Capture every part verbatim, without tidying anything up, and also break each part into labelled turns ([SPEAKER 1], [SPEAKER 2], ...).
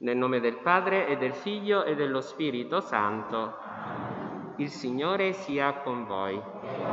[SPEAKER 1] Nel nome del Padre e del Figlio e dello Spirito Santo. Il Signore sia con voi.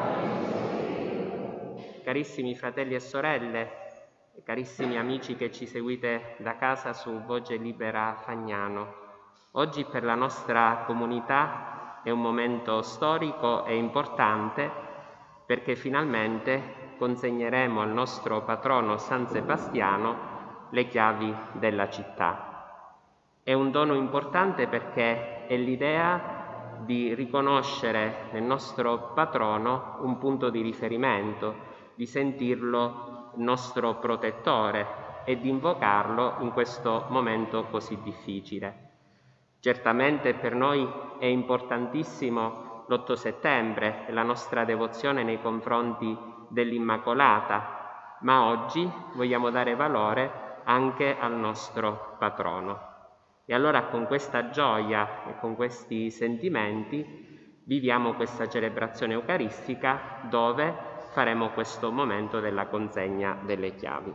[SPEAKER 1] Carissimi fratelli e sorelle, carissimi amici che ci seguite da casa su Voce Libera Fagnano, oggi per la nostra comunità è un momento storico e importante perché finalmente consegneremo al nostro patrono San Sebastiano le chiavi della città. È un dono importante perché è l'idea di riconoscere nel nostro patrono un punto di riferimento, di sentirlo nostro protettore e di invocarlo in questo momento così difficile. Certamente per noi è importantissimo l'otto settembre e la nostra devozione nei confronti dell'Immacolata, ma oggi vogliamo dare valore anche al nostro patrono. E allora con questa gioia e con questi sentimenti viviamo questa celebrazione eucaristica dove faremo questo momento della consegna delle chiavi.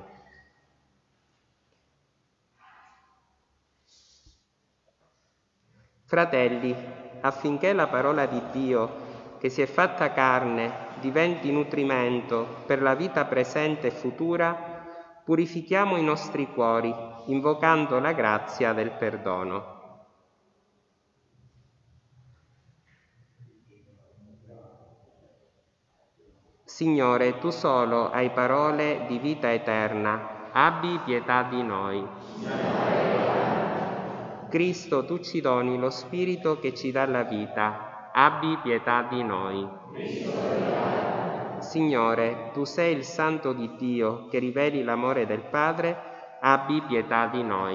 [SPEAKER 1] Fratelli, affinché la parola di Dio, che si è fatta carne, diventi nutrimento per la vita presente e futura, purifichiamo i nostri cuori, invocando la grazia del perdono. Signore, tu solo hai parole di vita eterna, abbi pietà di noi. Cristo, tu ci doni lo Spirito che ci dà la vita, abbi pietà di noi. Signore, tu sei il Santo di Dio che riveli l'amore del Padre, abbi pietà di noi.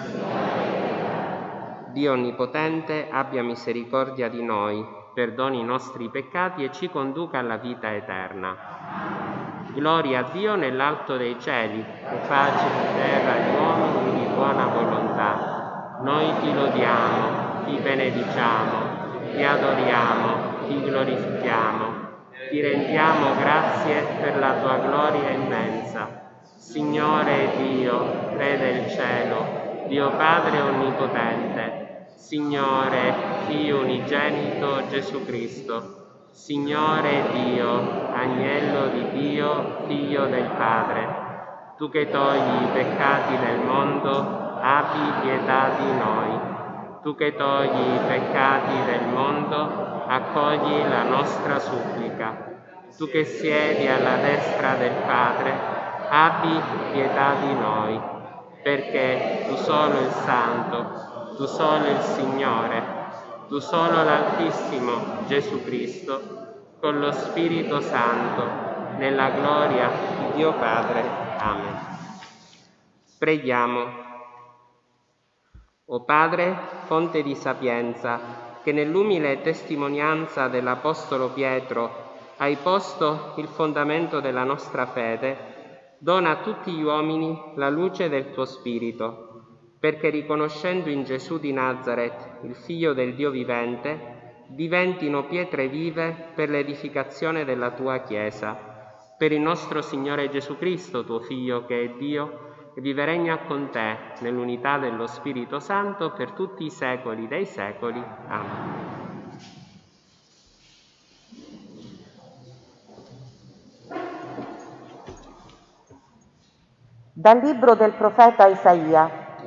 [SPEAKER 1] Dio Onnipotente, abbia misericordia di noi, perdoni i nostri peccati e ci conduca alla vita eterna. Gloria a Dio nell'alto dei cieli e pace in terra agli uomini di buona volontà. Noi ti lodiamo, ti benediciamo, ti adoriamo, ti glorifichiamo. Ti rendiamo grazie per la tua gloria immensa. Signore Dio, Re del cielo, Dio Padre Onnipotente, Signore, Figlio unigenito Gesù Cristo, Signore Dio, Agnello di Dio, Figlio del Padre, tu che togli i peccati del mondo, abbi pietà di noi. Tu che togli i peccati del mondo, accogli la nostra supplica. Tu che siedi alla destra del Padre, abbi pietà di noi, perché tu solo il Santo, tu solo il Signore, tu solo l'Altissimo Gesù Cristo, con lo Spirito Santo, nella gloria di Dio Padre. Amen. Preghiamo. O Padre, fonte di sapienza, che nell'umile testimonianza dell'Apostolo Pietro hai posto il fondamento della nostra fede, dona a tutti gli uomini la luce del tuo Spirito, perché riconoscendo in Gesù di Nazaret, il Figlio del Dio vivente, diventino pietre vive per l'edificazione della tua Chiesa. Per il nostro Signore Gesù Cristo, tuo Figlio che è Dio, e vive e regna con te nell'unità dello Spirito Santo per tutti i secoli dei secoli. Amen.
[SPEAKER 2] Dal libro del profeta Isaia.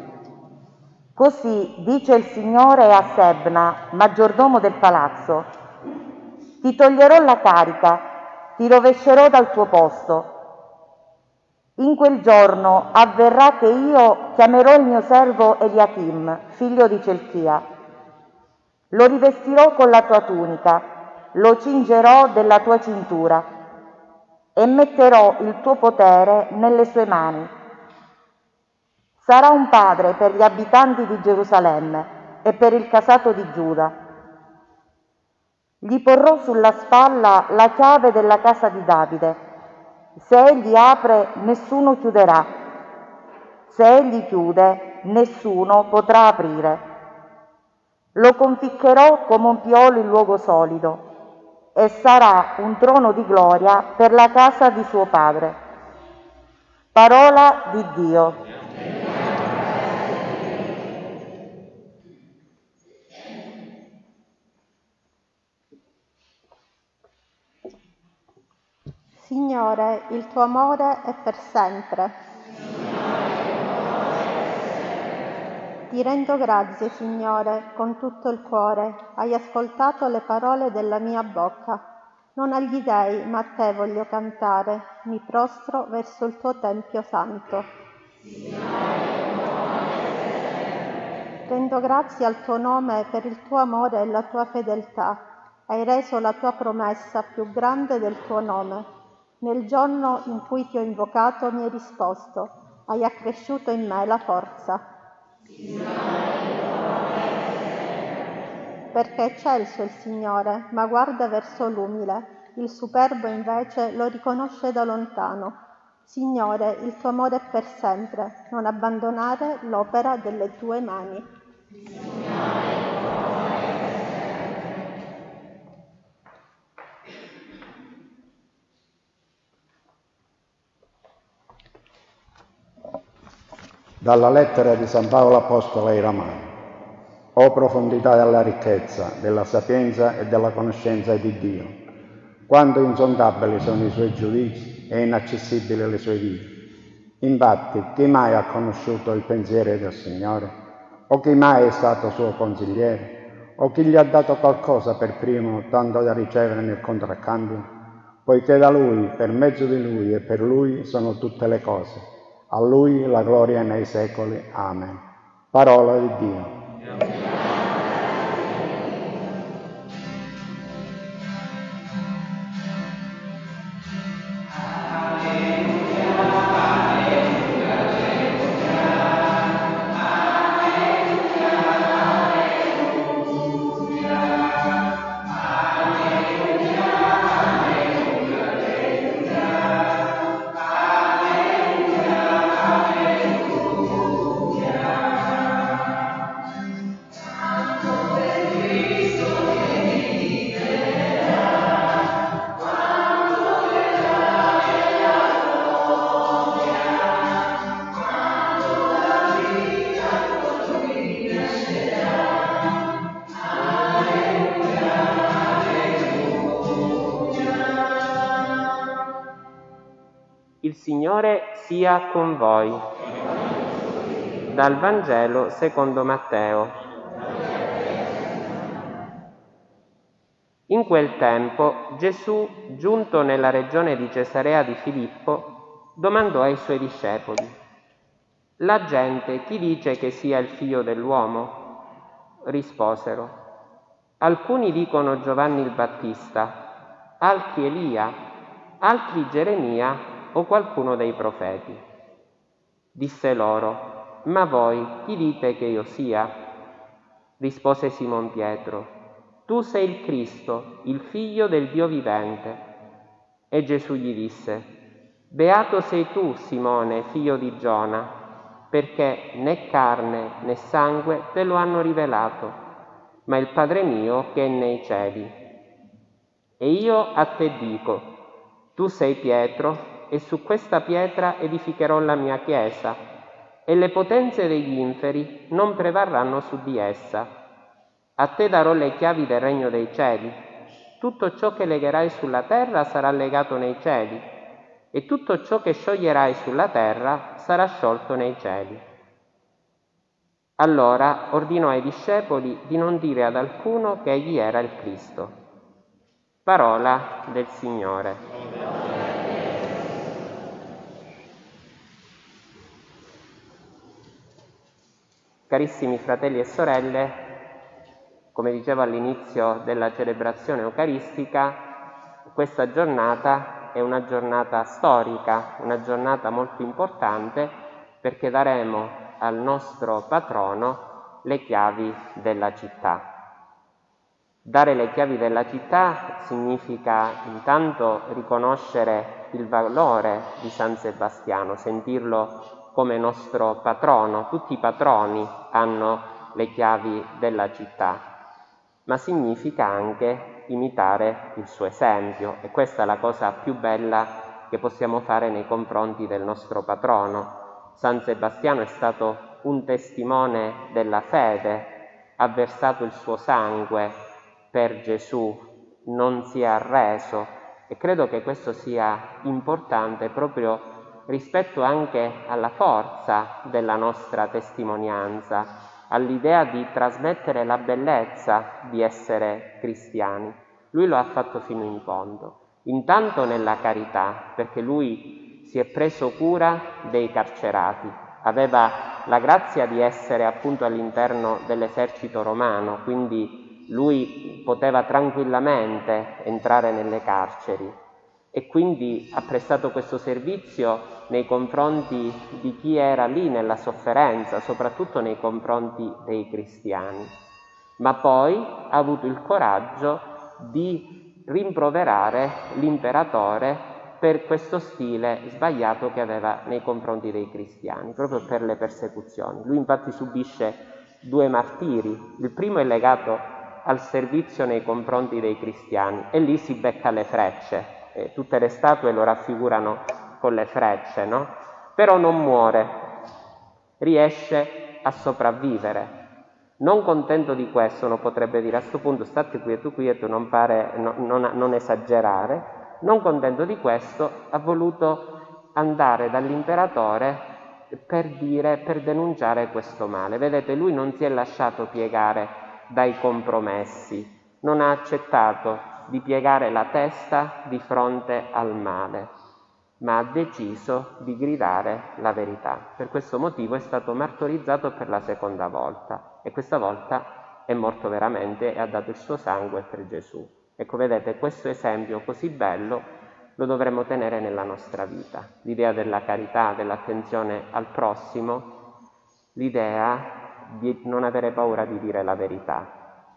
[SPEAKER 2] Così dice il Signore a Sebna, maggiordomo del palazzo: ti toglierò la carica, ti rovescerò dal tuo posto. In quel giorno avverrà che io chiamerò il mio servo Eliachim, figlio di Celchia. Lo rivestirò con la tua tunica, lo cingerò della tua cintura e metterò il tuo potere nelle sue mani. Sarà un padre per gli abitanti di Gerusalemme e per il casato di Giuda. Gli porrò sulla spalla la chiave della casa di Davide. Se egli apre, nessuno chiuderà. Se egli chiude, nessuno potrà aprire. Lo conficcherò come un piolo in luogo solido e sarà un trono di gloria per la casa di suo padre. Parola di Dio.
[SPEAKER 3] Signore, il tuo amore è per sempre. Ti rendo grazie, Signore, con tutto il cuore. Hai ascoltato le parole della mia bocca. Non agli dei, ma a te voglio cantare. Mi prostro verso il tuo tempio santo. Rendo grazie al tuo nome per il tuo amore e la tua fedeltà. Hai reso la tua promessa più grande del tuo nome. Nel giorno in cui ti ho invocato mi hai risposto. Hai accresciuto in me la forza. Perché è eccelso il Signore, ma guarda verso l'umile. Il superbo invece lo riconosce da lontano. Signore, il tuo amore è per sempre. Non abbandonare l'opera delle tue mani.
[SPEAKER 4] Dalla lettera di San Paolo Apostolo ai Romani. O profondità della ricchezza, della sapienza e della conoscenza di Dio! Quanto insondabili sono i suoi giudizi e inaccessibili le sue vie. Infatti, chi mai ha conosciuto il pensiero del Signore? O chi mai è stato suo consigliere? O chi gli ha dato qualcosa per primo, tanto da ricevere nel contraccambio? Poiché da Lui, per mezzo di Lui e per Lui sono tutte le cose. A Lui la gloria nei secoli. Amen. Parola di Dio.
[SPEAKER 1] Il Signore sia con voi. Dal Vangelo secondo Matteo. In quel tempo Gesù, giunto nella regione di Cesarea di Filippo, domandò ai suoi discepoli: «La gente chi dice che sia il Figlio dell'uomo?» Risposero: «Alcuni dicono Giovanni il Battista, altri Elia, altri Geremia o qualcuno dei profeti». Disse loro: «Ma voi chi dite che io sia?» Rispose Simon Pietro: «Tu sei il Cristo, il Figlio del Dio vivente». E Gesù gli disse: «Beato sei tu, Simone, figlio di Giona, perché né carne né sangue te lo hanno rivelato, ma il Padre mio che è nei cieli. E io a te dico: tu sei Pietro, e su questa pietra edificherò la mia chiesa, e le potenze degli inferi non prevarranno su di essa. A te darò le chiavi del regno dei cieli. Tutto ciò che legherai sulla terra sarà legato nei cieli, e tutto ciò che scioglierai sulla terra sarà sciolto nei cieli». Allora ordinò ai discepoli di non dire ad alcuno che egli era il Cristo. Parola del Signore. Carissimi fratelli e sorelle, come dicevo all'inizio della celebrazione eucaristica, questa giornata è una giornata storica, una giornata molto importante, perché daremo al nostro patrono le chiavi della città. Dare le chiavi della città significa intanto riconoscere il valore di San Sebastiano, sentirlo come nostro patrono. Tutti i patroni hanno le chiavi della città, ma significa anche imitare il suo esempio, e questa è la cosa più bella che possiamo fare nei confronti del nostro patrono. San Sebastiano è stato un testimone della fede, ha versato il suo sangue per Gesù, non si è arreso, E credo che questo sia importante proprio rispetto anche alla forza della nostra testimonianza, all'idea di trasmettere la bellezza di essere cristiani. Lui lo ha fatto fino in fondo, intanto nella carità, perché lui si è preso cura dei carcerati, aveva la grazia di essere appunto all'interno dell'esercito romano, quindi lui poteva tranquillamente entrare nelle carceri e quindi ha prestato questo servizio nei confronti di chi era lì nella sofferenza, soprattutto nei confronti dei cristiani. Ma poi ha avuto il coraggio di rimproverare l'imperatore per questo stile sbagliato che aveva nei confronti dei cristiani, proprio per le persecuzioni. Lui infatti subisce due martiri. Il primo è legato al servizio nei confronti dei cristiani e lì si becca le frecce. Eh, tutte le statue lo raffigurano con le frecce, no? Però non muore, riesce a sopravvivere. Non contento di questo, uno potrebbe dire a questo punto state quieto quieto, non, fare, no, non, non esagerare. Non contento di questo, ha voluto andare dall'imperatore per dire, per denunciare questo male. Vedete, lui non si è lasciato piegare dai compromessi, non ha accettato di piegare la testa di fronte al male, ma ha deciso di gridare la verità. Per questo motivo è stato martorizzato per la seconda volta e questa volta è morto veramente e ha dato il suo sangue per Gesù. Ecco, vedete, questo esempio così bello lo dovremmo tenere nella nostra vita. L'idea della carità, dell'attenzione al prossimo, l'idea di non avere paura di dire la verità,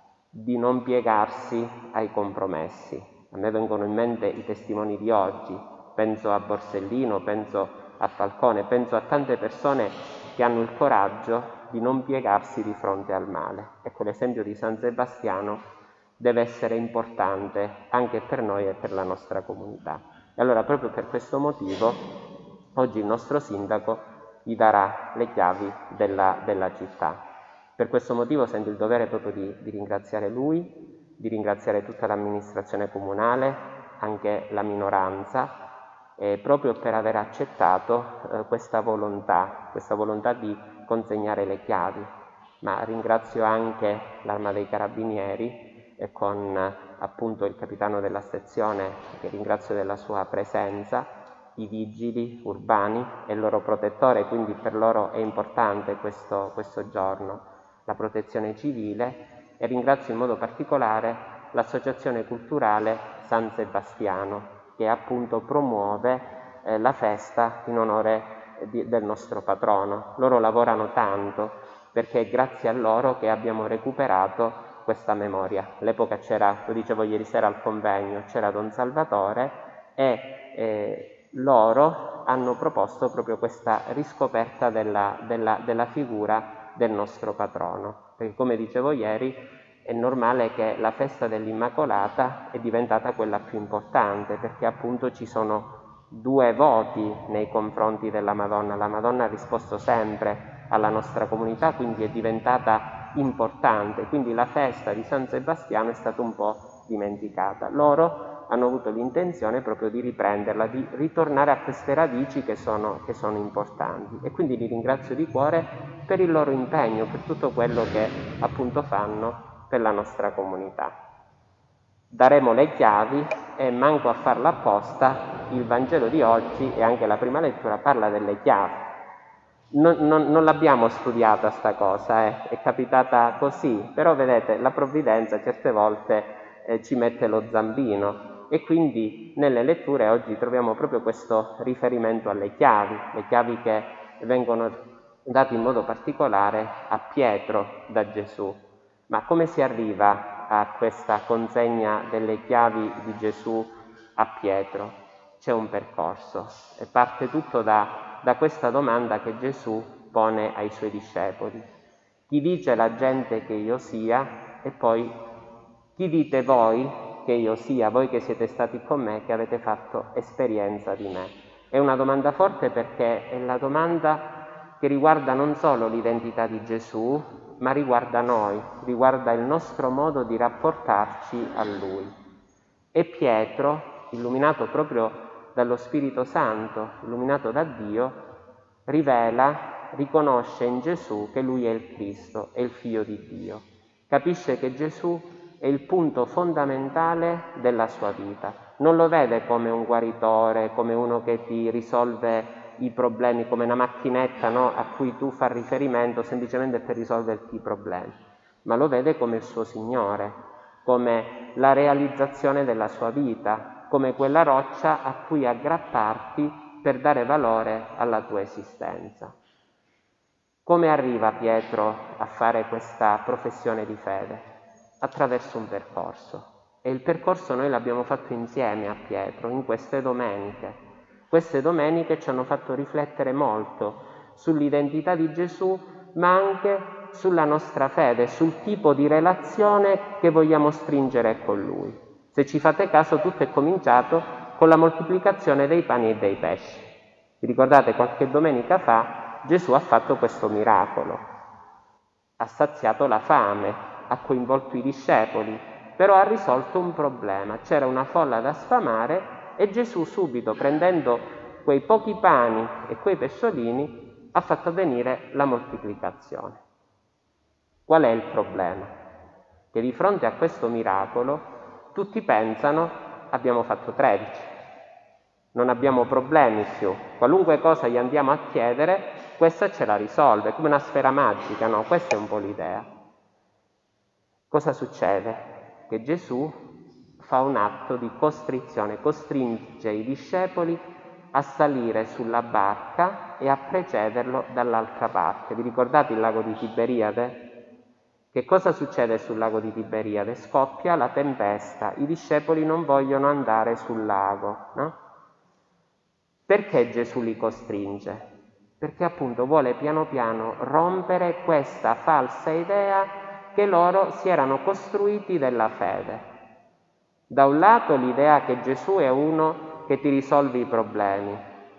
[SPEAKER 1] di non piegarsi ai compromessi. A me vengono in mente i testimoni di oggi, penso a Borsellino, penso a Falcone, penso a tante persone che hanno il coraggio di non piegarsi di fronte al male. Ecco, l'esempio di San Sebastiano deve essere importante anche per noi e per la nostra comunità. E allora proprio per questo motivo oggi il nostro sindaco gli darà le chiavi della, della città. Per questo motivo sento il dovere proprio di, di ringraziare lui, di ringraziare tutta l'amministrazione comunale, anche la minoranza, eh, proprio per aver accettato eh, questa volontà, questa volontà di consegnare le chiavi. Ma ringrazio anche l'Arma dei Carabinieri, e con appunto il capitano della sezione, che ringrazio della sua presenza, i vigili urbani e il loro protettore, quindi per loro è importante questo, questo giorno, la protezione civile, e ringrazio in modo particolare l'associazione culturale San Sebastiano, che appunto promuove eh, la festa in onore di, del nostro patrono. Loro lavorano tanto perché è grazie a loro che abbiamo recuperato questa memoria. All'epoca c'era, lo dicevo ieri sera al convegno, c'era Don Salvatore e eh, loro hanno proposto proprio questa riscoperta della, della, della figura del nostro patrono. Perché come dicevo ieri è normale che la festa dell'Immacolata è diventata quella più importante, perché appunto ci sono due voti nei confronti della Madonna. La Madonna ha risposto sempre alla nostra comunità, quindi è diventata importante, quindi la festa di San Sebastiano è stata un po' dimenticata. Loro hanno avuto l'intenzione proprio di riprenderla, di ritornare a queste radici che sono, che sono importanti, e quindi li ringrazio di cuore per il loro impegno, per tutto quello che appunto fanno per la nostra comunità. Daremo le chiavi e manco a farla apposta, il Vangelo di oggi e anche la prima lettura parla delle chiavi. Non, non, non l'abbiamo studiata sta cosa, eh. È capitata così, però vedete, la provvidenza certe volte eh, ci mette lo zampino e quindi nelle letture oggi troviamo proprio questo riferimento alle chiavi, le chiavi che vengono date in modo particolare a Pietro da Gesù. Ma come si arriva a questa consegna delle chiavi di Gesù a Pietro? C'è un percorso e parte tutto da da questa domanda che Gesù pone ai suoi discepoli. Chi dice la gente che io sia? E poi, chi dite voi che io sia, voi che siete stati con me, che avete fatto esperienza di me? È una domanda forte perché è la domanda che riguarda non solo l'identità di Gesù, ma riguarda noi, riguarda il nostro modo di rapportarci a Lui. E Pietro illuminato proprio dallo Spirito Santo, illuminato da Dio, rivela, riconosce in Gesù che Lui è il Cristo, è il Figlio di Dio. Capisce che Gesù è il punto fondamentale della sua vita. Non lo vede come un guaritore, come uno che ti risolve i problemi, come una macchinetta, no? A cui tu fai riferimento semplicemente per risolverti i problemi, ma lo vede come il suo Signore, come la realizzazione della sua vita, come quella roccia a cui aggrapparti per dare valore alla tua esistenza. Come arriva Pietro a fare questa professione di fede? Attraverso un percorso. E il percorso noi l'abbiamo fatto insieme a Pietro in queste domeniche. Queste domeniche ci hanno fatto riflettere molto sull'identità di Gesù, ma anche sulla nostra fede, sul tipo di relazione che vogliamo stringere con Lui. Se ci fate caso, tutto è cominciato con la moltiplicazione dei pani e dei pesci. Vi ricordate, qualche domenica fa Gesù ha fatto questo miracolo. Ha saziato la fame, ha coinvolto i discepoli, però ha risolto un problema. C'era una folla da sfamare e Gesù subito, prendendo quei pochi pani e quei pesciolini, ha fatto avvenire la moltiplicazione. Qual è il problema? Che di fronte a questo miracolo tutti pensano: abbiamo fatto tredici, non abbiamo problemi più, qualunque cosa gli andiamo a chiedere, questa ce la risolve, come una sfera magica, no? Questa è un po' l'idea. Cosa succede? Che Gesù fa un atto di costrizione, costringe i discepoli a salire sulla barca e a precederlo dall'altra parte. Vi ricordate il lago di Tiberiade? Che cosa succede sul lago di Tiberiade? Scoppia la tempesta, i discepoli non vogliono andare sul lago, no? Perché Gesù li costringe? Perché appunto vuole piano piano rompere questa falsa idea che loro si erano costruiti della fede. Da un lato l'idea che Gesù è uno che ti risolve i problemi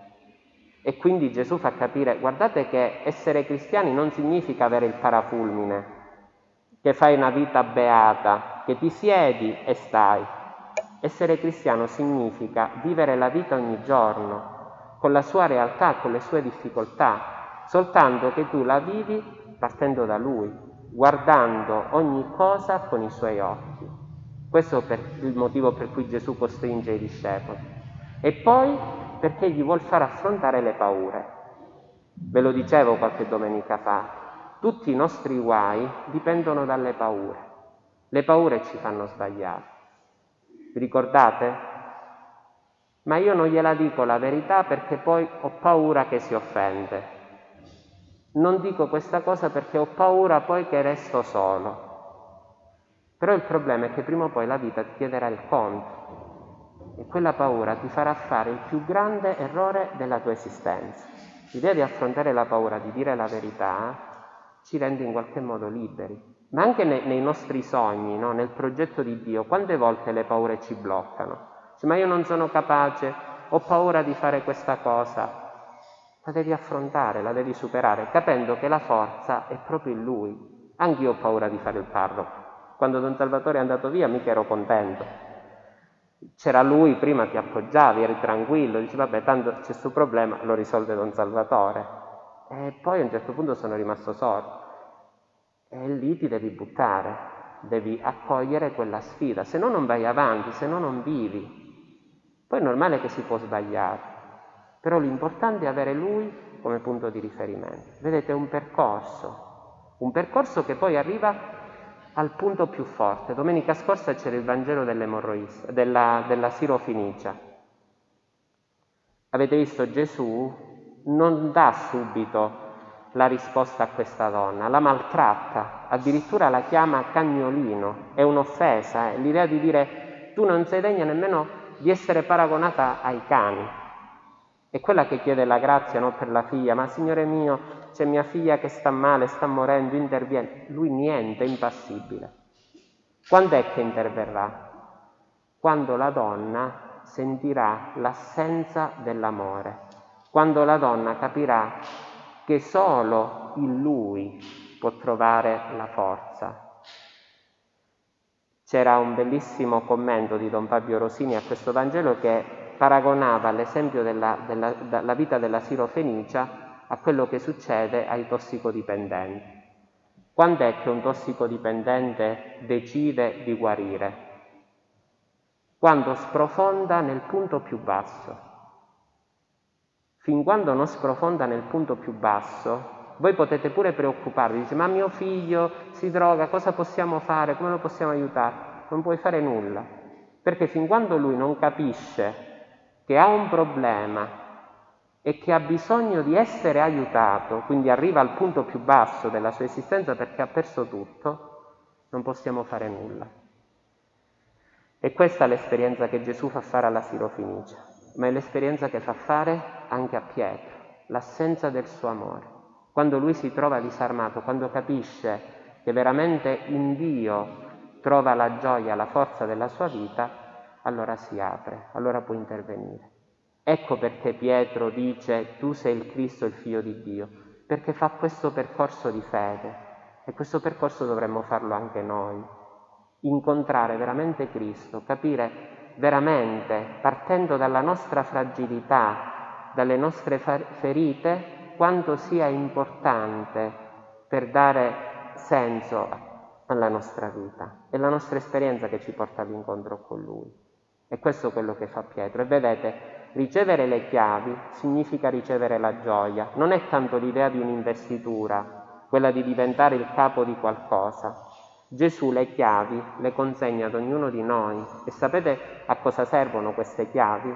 [SPEAKER 1] e quindi Gesù fa capire: guardate che essere cristiani non significa avere il parafulmine, che fai una vita beata, che ti siedi e stai. Essere cristiano significa vivere la vita ogni giorno, con la sua realtà, con le sue difficoltà, soltanto che tu la vivi partendo da Lui, guardando ogni cosa con i suoi occhi. Questo è il motivo per cui Gesù costringe i discepoli. E poi perché gli vuol far affrontare le paure. Ve lo dicevo qualche domenica fa, tutti i nostri guai dipendono dalle paure. Le paure ci fanno sbagliare. Vi ricordate? Ma io non gliela dico la verità perché poi ho paura che si offende. Non dico questa cosa perché ho paura poi che resto solo. Però il problema è che prima o poi la vita ti chiederà il conto e quella paura ti farà fare il più grande errore della tua esistenza. L'idea di affrontare la paura, di dire la verità, ci rende in qualche modo liberi. Ma anche nei, nei nostri sogni, no? Nel progetto di Dio, quante volte le paure ci bloccano? Cioè, ma io non sono capace, ho paura di fare questa cosa. La devi affrontare, la devi superare, capendo che la forza è proprio in Lui. Anch'io ho paura di fare il parroco. Quando Don Salvatore è andato via mica ero contento. C'era lui, prima ti appoggiavi, eri tranquillo, dici vabbè tanto c'è questo problema, lo risolve Don Salvatore. E poi a un certo punto sono rimasto solo. E lì ti devi buttare, devi accogliere quella sfida, se no non vai avanti, se no non vivi. Poi è normale che si può sbagliare, però l'importante è avere lui come punto di riferimento. Vedete, è un percorso, un percorso che poi arriva al punto più forte. Domenica scorsa c'era il Vangelo dell'emorroista, della, della sirofenicia. Avete visto, Gesù non dà subito la risposta a questa donna, la maltratta, addirittura la chiama cagnolino, è un'offesa, è l'idea di dire tu non sei degna nemmeno di essere paragonata ai cani. È quella che chiede la grazia, no, per la figlia, ma Signore mio, c'è mia figlia che sta male, sta morendo, interviene. Lui niente, è impassibile. Quando è che interverrà? Quando la donna sentirà l'assenza dell'amore, quando la donna capirà che solo in Lui può trovare la forza. C'era un bellissimo commento di Don Fabio Rosini a questo Vangelo che paragonava l'esempio della, della, della vita della Sirofenicia a quello che succede ai tossicodipendenti. Quando è che un tossicodipendente decide di guarire? Quando sprofonda nel punto più basso. Fin quando non sprofonda nel punto più basso, voi potete pure preoccuparvi, dice, ma mio figlio si droga, cosa possiamo fare, come lo possiamo aiutare? Non puoi fare nulla, perché fin quando lui non capisce che ha un problema e che ha bisogno di essere aiutato, quindi arriva al punto più basso della sua esistenza perché ha perso tutto, non possiamo fare nulla. E questa è l'esperienza che Gesù fa fare alla Sirofenicia, ma è l'esperienza che fa fare anche a Pietro, l'assenza del suo amore. Quando lui si trova disarmato, quando capisce che veramente in Dio trova la gioia, la forza della sua vita, allora si apre, allora può intervenire. Ecco perché Pietro dice tu sei il Cristo, il Figlio di Dio, perché fa questo percorso di fede e questo percorso dovremmo farlo anche noi. Incontrare veramente Cristo, capire veramente, partendo dalla nostra fragilità, dalle nostre ferite, quanto sia importante per dare senso alla nostra vita. È la nostra esperienza che ci porta all'incontro con Lui. E questo è quello che fa Pietro. E vedete, ricevere le chiavi significa ricevere la gioia. Non è tanto l'idea di un'investitura, quella di diventare il capo di qualcosa. Gesù le chiavi le consegna ad ognuno di noi. E sapete a cosa servono queste chiavi?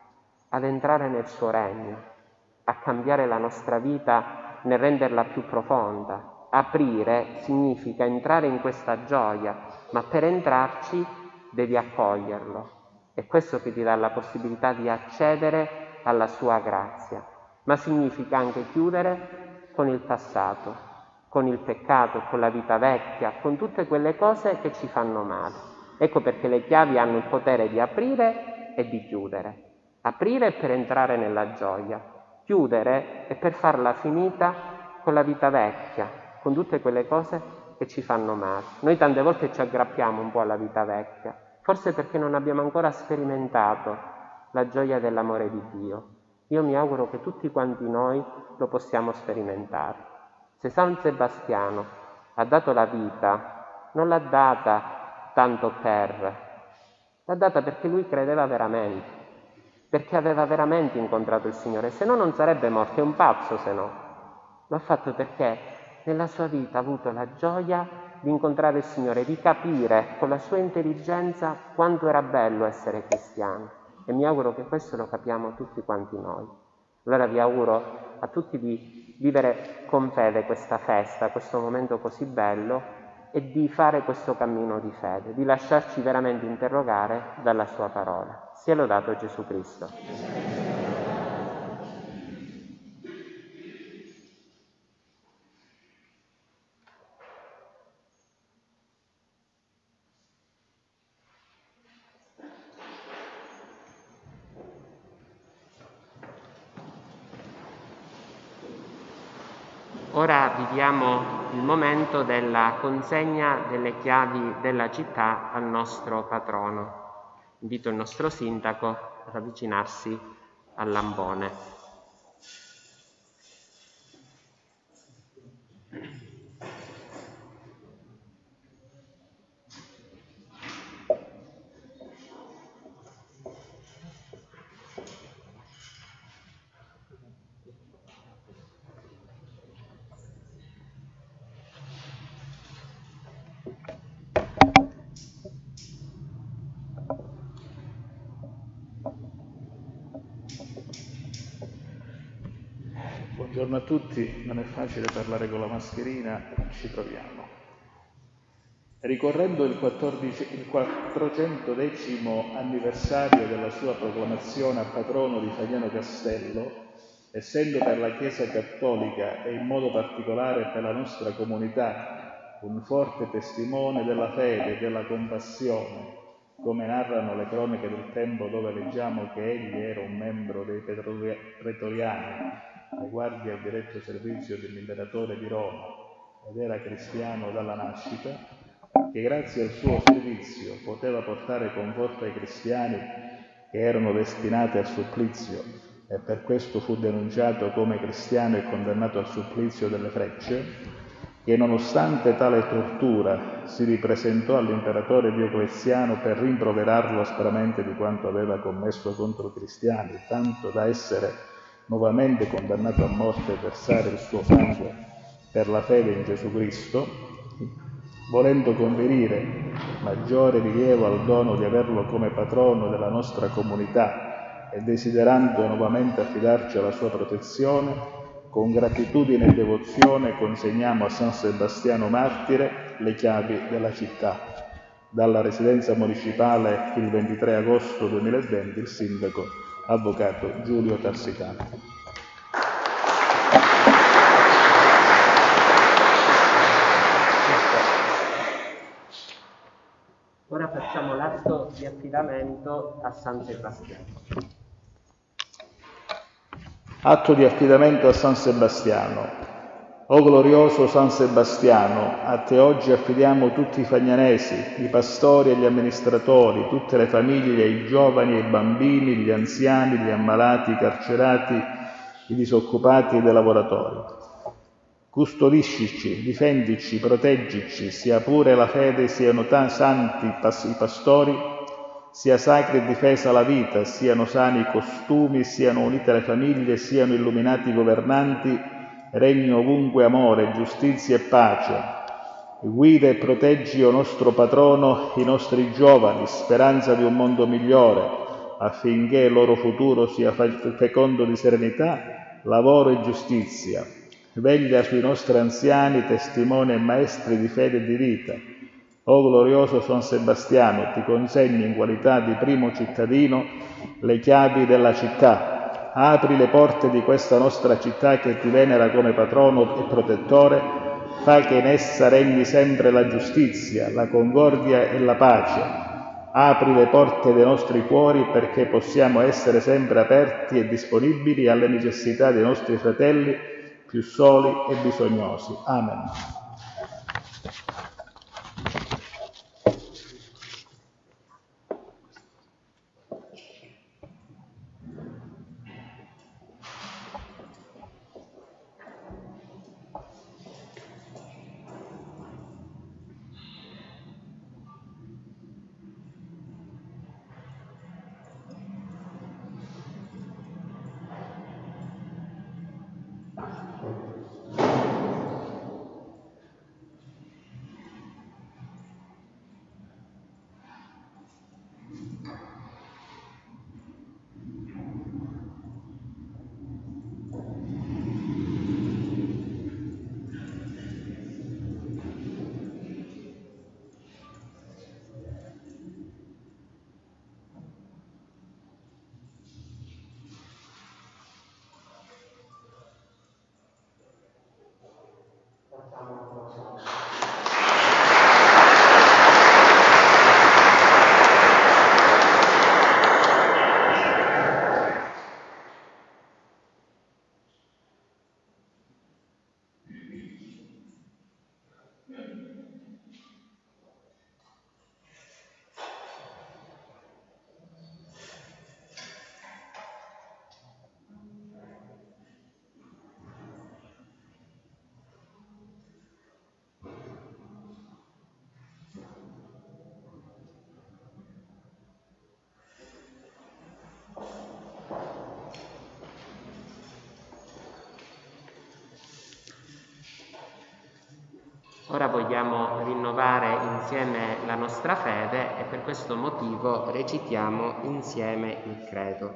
[SPEAKER 1] Ad entrare nel suo regno, a cambiare la nostra vita, nel renderla più profonda. Aprire significa entrare in questa gioia, ma per entrarci devi accoglierlo. È questo che ti dà la possibilità di accedere alla sua grazia. Ma significa anche chiudere con il passato, con il peccato, con la vita vecchia, con tutte quelle cose che ci fanno male. Ecco perché le chiavi hanno il potere di aprire e di chiudere. Aprire è per entrare nella gioia, chiudere è per farla finita con la vita vecchia, con tutte quelle cose che ci fanno male. Noi tante volte ci aggrappiamo un po' alla vita vecchia, forse perché non abbiamo ancora sperimentato la gioia dell'amore di Dio. Io mi auguro che tutti quanti noi lo possiamo sperimentare. Se San Sebastiano ha dato la vita, non l'ha data tanto per, l'ha data perché lui credeva veramente, perché aveva veramente incontrato il Signore, se no non sarebbe morto, è un pazzo se no. L'ha fatto perché nella sua vita ha avuto la gioia di incontrare il Signore, di capire con la sua intelligenza quanto era bello essere cristiani. E mi auguro che questo lo capiamo tutti quanti noi. Allora vi auguro a tutti di vivere con fede questa festa, questo momento così bello, e di fare questo cammino di fede, di lasciarci veramente interrogare dalla sua parola. Sia lodato Gesù Cristo. Ora viviamo il momento della consegna delle chiavi della città al nostro patrono. Invito il nostro sindaco ad avvicinarsi al lambone.
[SPEAKER 5] Buongiorno a tutti, non è facile parlare con la mascherina, ci proviamo. Ricorrendo il, il quattrocentodecimo anniversario della sua proclamazione a patrono di Fagliano Castello, essendo per la Chiesa Cattolica e in modo particolare per la nostra comunità un forte testimone della fede e della compassione, come narrano le cronache del tempo dove leggiamo che egli era un membro dei pretoriani, ai guardie al diretto servizio dell'imperatore di Roma ed era cristiano dalla nascita, che grazie al suo servizio poteva portare conforto ai cristiani che erano destinati al supplizio e per questo fu denunciato come cristiano e condannato al supplizio delle frecce, che nonostante tale tortura si ripresentò all'imperatore Diocleziano per rimproverarlo aspramente di quanto aveva commesso contro i cristiani, tanto da essere nuovamente condannato a morte e versare il suo sangue per la fede in Gesù Cristo, volendo conferire maggiore rilievo al dono di averlo come patrono della nostra comunità e desiderando nuovamente affidarci alla sua protezione, con gratitudine e devozione consegniamo a San Sebastiano Martire le chiavi della città. Dalla residenza municipale il ventitré agosto duemilaventi il sindaco avvocato Giulio Tarsicano.
[SPEAKER 1] Ora facciamo l'atto di affidamento a San Sebastiano.
[SPEAKER 5] Atto di affidamento a San Sebastiano. O glorioso San Sebastiano, a te oggi affidiamo tutti i fagnanesi, i pastori e gli amministratori, tutte le famiglie, i giovani e i bambini, gli anziani, gli ammalati, i carcerati, i disoccupati ed i lavoratori. Custodiscici, difendici, proteggici, sia pure la fede siano ta- santi i pastori, sia sacra e difesa la vita, siano sani i costumi, siano unite le famiglie, siano illuminati i governanti, regno ovunque amore, giustizia e pace. Guida e proteggi, o nostro patrono, i nostri giovani, speranza di un mondo migliore, affinché il loro futuro sia fecondo di serenità, lavoro e giustizia. Veglia sui nostri anziani, testimoni e maestri di fede e di vita. O glorioso San Sebastiano, ti consegni in qualità di primo cittadino le chiavi della città. Apri le porte di questa nostra città che ti venera come patrono e protettore, fa che in essa regni sempre la giustizia, la concordia e la pace. Apri le porte dei nostri cuori perché possiamo essere sempre aperti e disponibili alle necessità dei nostri fratelli più soli e bisognosi. Amen.
[SPEAKER 1] Ora vogliamo rinnovare insieme la nostra fede e per questo motivo recitiamo insieme il credo.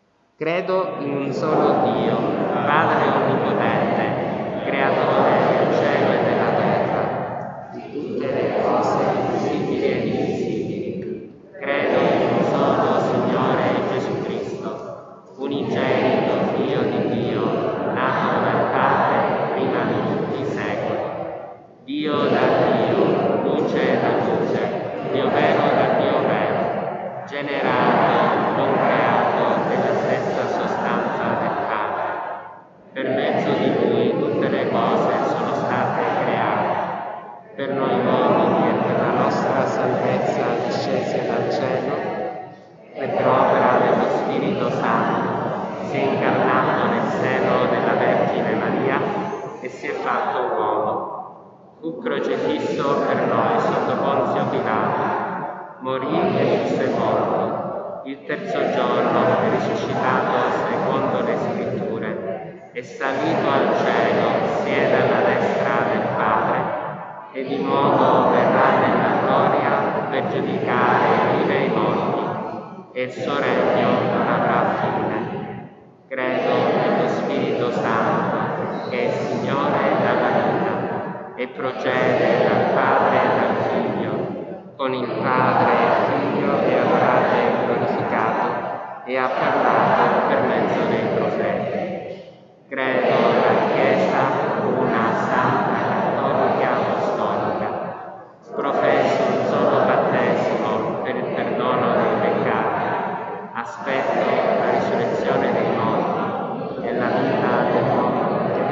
[SPEAKER 1] Credo in un solo Dio, Padre Onnipotente, Creatore del cielo e della terra, di tutte le cose visibili e invisibili. Credo in un solo Signore Gesù Cristo, unigenito Figlio di Dio, nato dal Padre prima di tutti i secoli. Dio da Dio, luce da luce, Dio vero da Dio vero, generato, non creato della stessa sostanza del Padre. Per mezzo di Lui tutte le cose sono state create, per noi uomini e per e si è fatto uomo. Fu crocifisso per noi sotto Ponzio Pilato, morì e fu sepolto. Il terzo giorno è risuscitato secondo le scritture, è salito al cielo, siede alla destra del Padre, e di nuovo verrà nella gloria per giudicare i vivi e i morti, e il suo regno non avrà fine. Credo nello Spirito Santo, che è Signore dalla vita, e procede dal Padre e dal Figlio, con il Padre e il Figlio è adorato e glorificato, e ha parlato per mezzo dei profeti. Credo nella Chiesa, una santa, cattolica, apostolica. Professo un solo battesimo per il perdono dei peccati. Aspetto la risurrezione dei morti e la vita del mondo che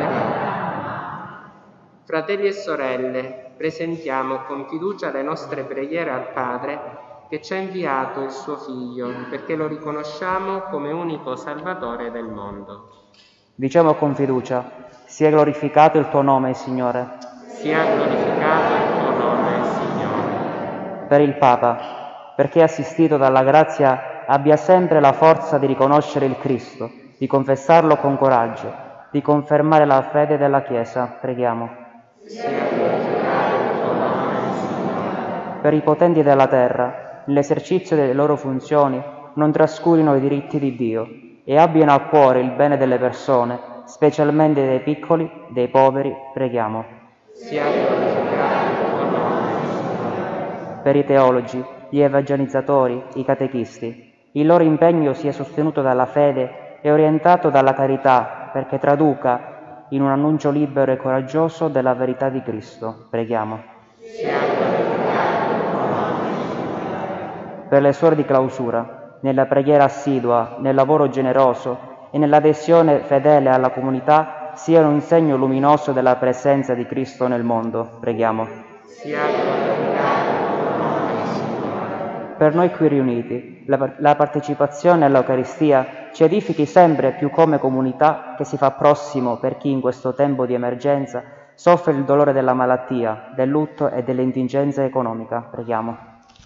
[SPEAKER 1] verrà. Fratelli e sorelle, presentiamo con fiducia le nostre preghiere al Padre che ci ha inviato il suo Figlio, perché lo riconosciamo come unico Salvatore del mondo.
[SPEAKER 6] Diciamo con fiducia: sia glorificato il tuo nome, Signore.
[SPEAKER 1] Sia glorificato il tuo nome, Signore.
[SPEAKER 6] Per il Papa, perché assistito dalla grazia abbia sempre la forza di riconoscere il Cristo, di confessarlo con coraggio, di confermare la fede della Chiesa, preghiamo.
[SPEAKER 1] Sia glorificato il tuo nome, Signore.
[SPEAKER 6] Per i potenti della terra, nell'esercizio delle loro funzioni, non trascurino i diritti di Dio e abbiano a cuore il bene delle persone, specialmente dei piccoli, dei poveri, preghiamo.
[SPEAKER 1] Sia glorificato il tuo nome, Signore.
[SPEAKER 6] Per i teologi, gli evangelizzatori, i catechisti, il loro impegno sia sostenuto dalla fede e orientato dalla carità, perché traduca in un annuncio libero e coraggioso della verità di Cristo. Preghiamo.
[SPEAKER 1] Sia glorificato il tuo nome, Signore.
[SPEAKER 6] Per le suore di clausura, nella preghiera assidua, nel lavoro generoso e nell'adesione fedele alla comunità, siano un segno luminoso della presenza di Cristo nel mondo. Preghiamo.
[SPEAKER 1] Sia glorificato il tuo nome, Signore.
[SPEAKER 6] Per noi qui riuniti, la, la partecipazione all'Eucaristia ci edifichi sempre più come comunità che si fa prossimo per chi in questo tempo di emergenza soffre il dolore della malattia, del lutto e dell'indigenza economica. Preghiamo.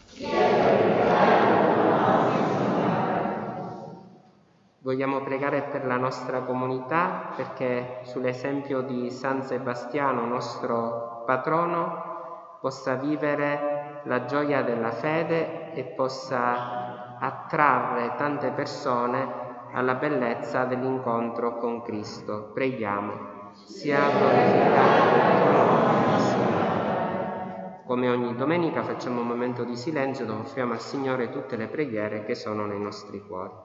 [SPEAKER 1] Vogliamo pregare per la nostra comunità, perché sull'esempio di San Sebastiano, nostro patrono, possa vivere la gioia della fede e possa attrarre tante persone alla bellezza dell'incontro con Cristo. Preghiamo. Sia glorificato il tuo nome, Signore. Come ogni domenica facciamo un momento di silenzio dove offriamo al Signore tutte le preghiere che sono nei nostri cuori.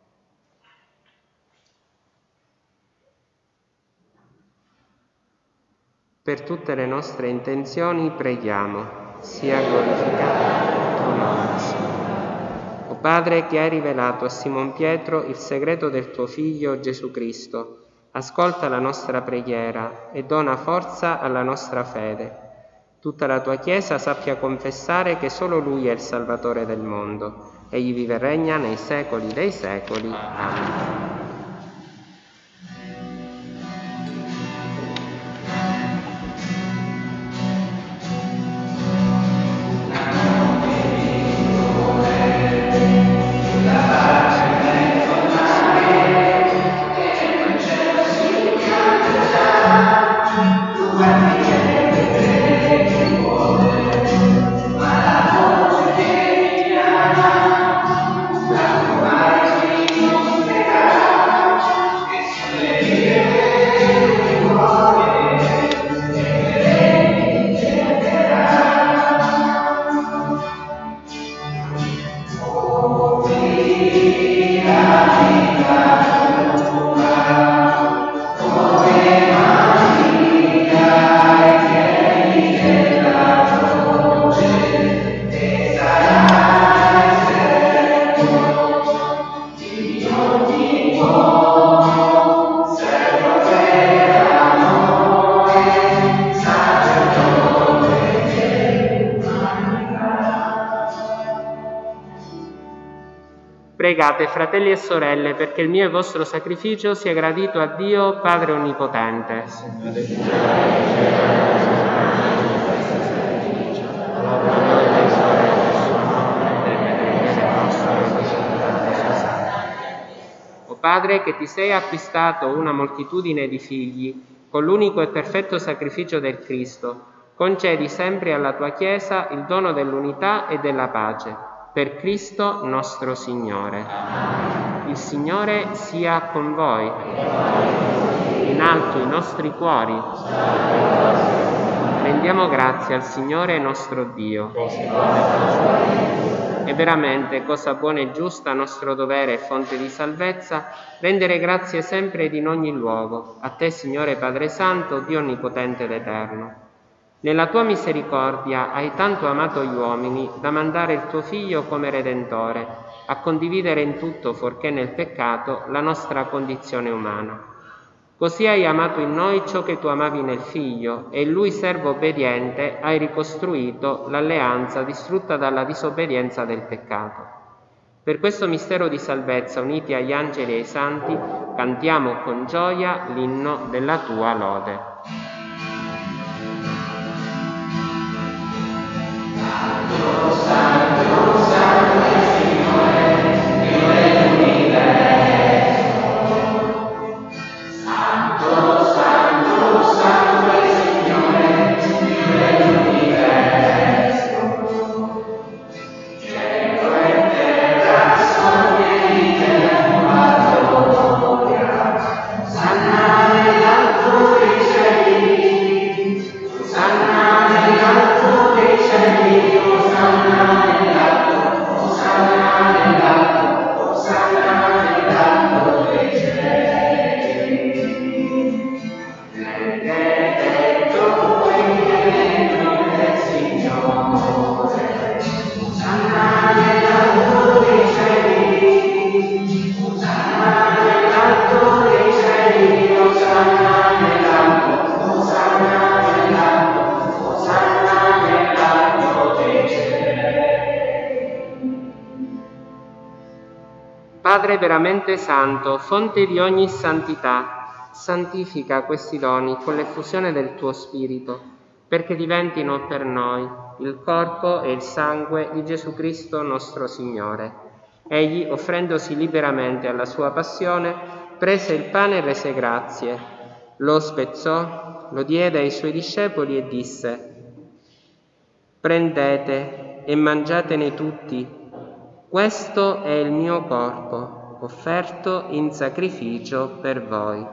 [SPEAKER 1] Per tutte le nostre intenzioni preghiamo. Sia glorificato il tuo nome, Signore. O Padre, che hai rivelato a Simon Pietro il segreto del tuo Figlio Gesù Cristo, ascolta la nostra preghiera e dona forza alla nostra fede. Tutta la tua Chiesa sappia confessare che solo Lui è il Salvatore del mondo. Egli vive e regna nei secoli dei secoli. Amen. Pregate, fratelli e sorelle, perché il mio e vostro sacrificio sia gradito a Dio, Padre Onnipotente. O Padre, che ti sei acquistato una moltitudine di figli con l'unico e perfetto sacrificio del Cristo, concedi sempre alla tua Chiesa il dono dell'unità e della pace. Per Cristo nostro Signore. Il Signore sia con voi. In alto i nostri cuori. Rendiamo grazie al Signore nostro Dio. È veramente cosa buona e giusta, nostro dovere e fonte di salvezza, rendere grazie sempre ed in ogni luogo, a te, Signore Padre Santo, Dio Onnipotente ed Eterno. Nella tua misericordia hai tanto amato gli uomini da mandare il tuo Figlio come Redentore, a condividere in tutto, fuorché nel peccato, la nostra condizione umana. Così hai amato in noi ciò che tu amavi nel Figlio, e in Lui, servo obbediente, hai ricostruito l'alleanza distrutta dalla disobbedienza del peccato. Per questo mistero di salvezza, uniti agli angeli e ai santi, cantiamo con gioia l'inno della tua lode. Santo, Santo, Santo è il Signore, Dio dell'universo. Santo, Santo, Santo è il Signore, Dio dell'universo. Cielo e terra sono pieni della tua gloria. Sanna nell'alto dei cieli, Sanna nell'alto dei cieli. Padre veramente santo, fonte di ogni santità, santifica questi doni con l'effusione del tuo Spirito, perché diventino per noi il corpo e il sangue di Gesù Cristo nostro Signore. Egli, offrendosi liberamente alla sua passione, prese il pane e rese grazie, lo spezzò, lo diede ai suoi discepoli e disse: prendete e mangiatene tutti. Questo è il mio corpo, offerto in sacrificio per voi.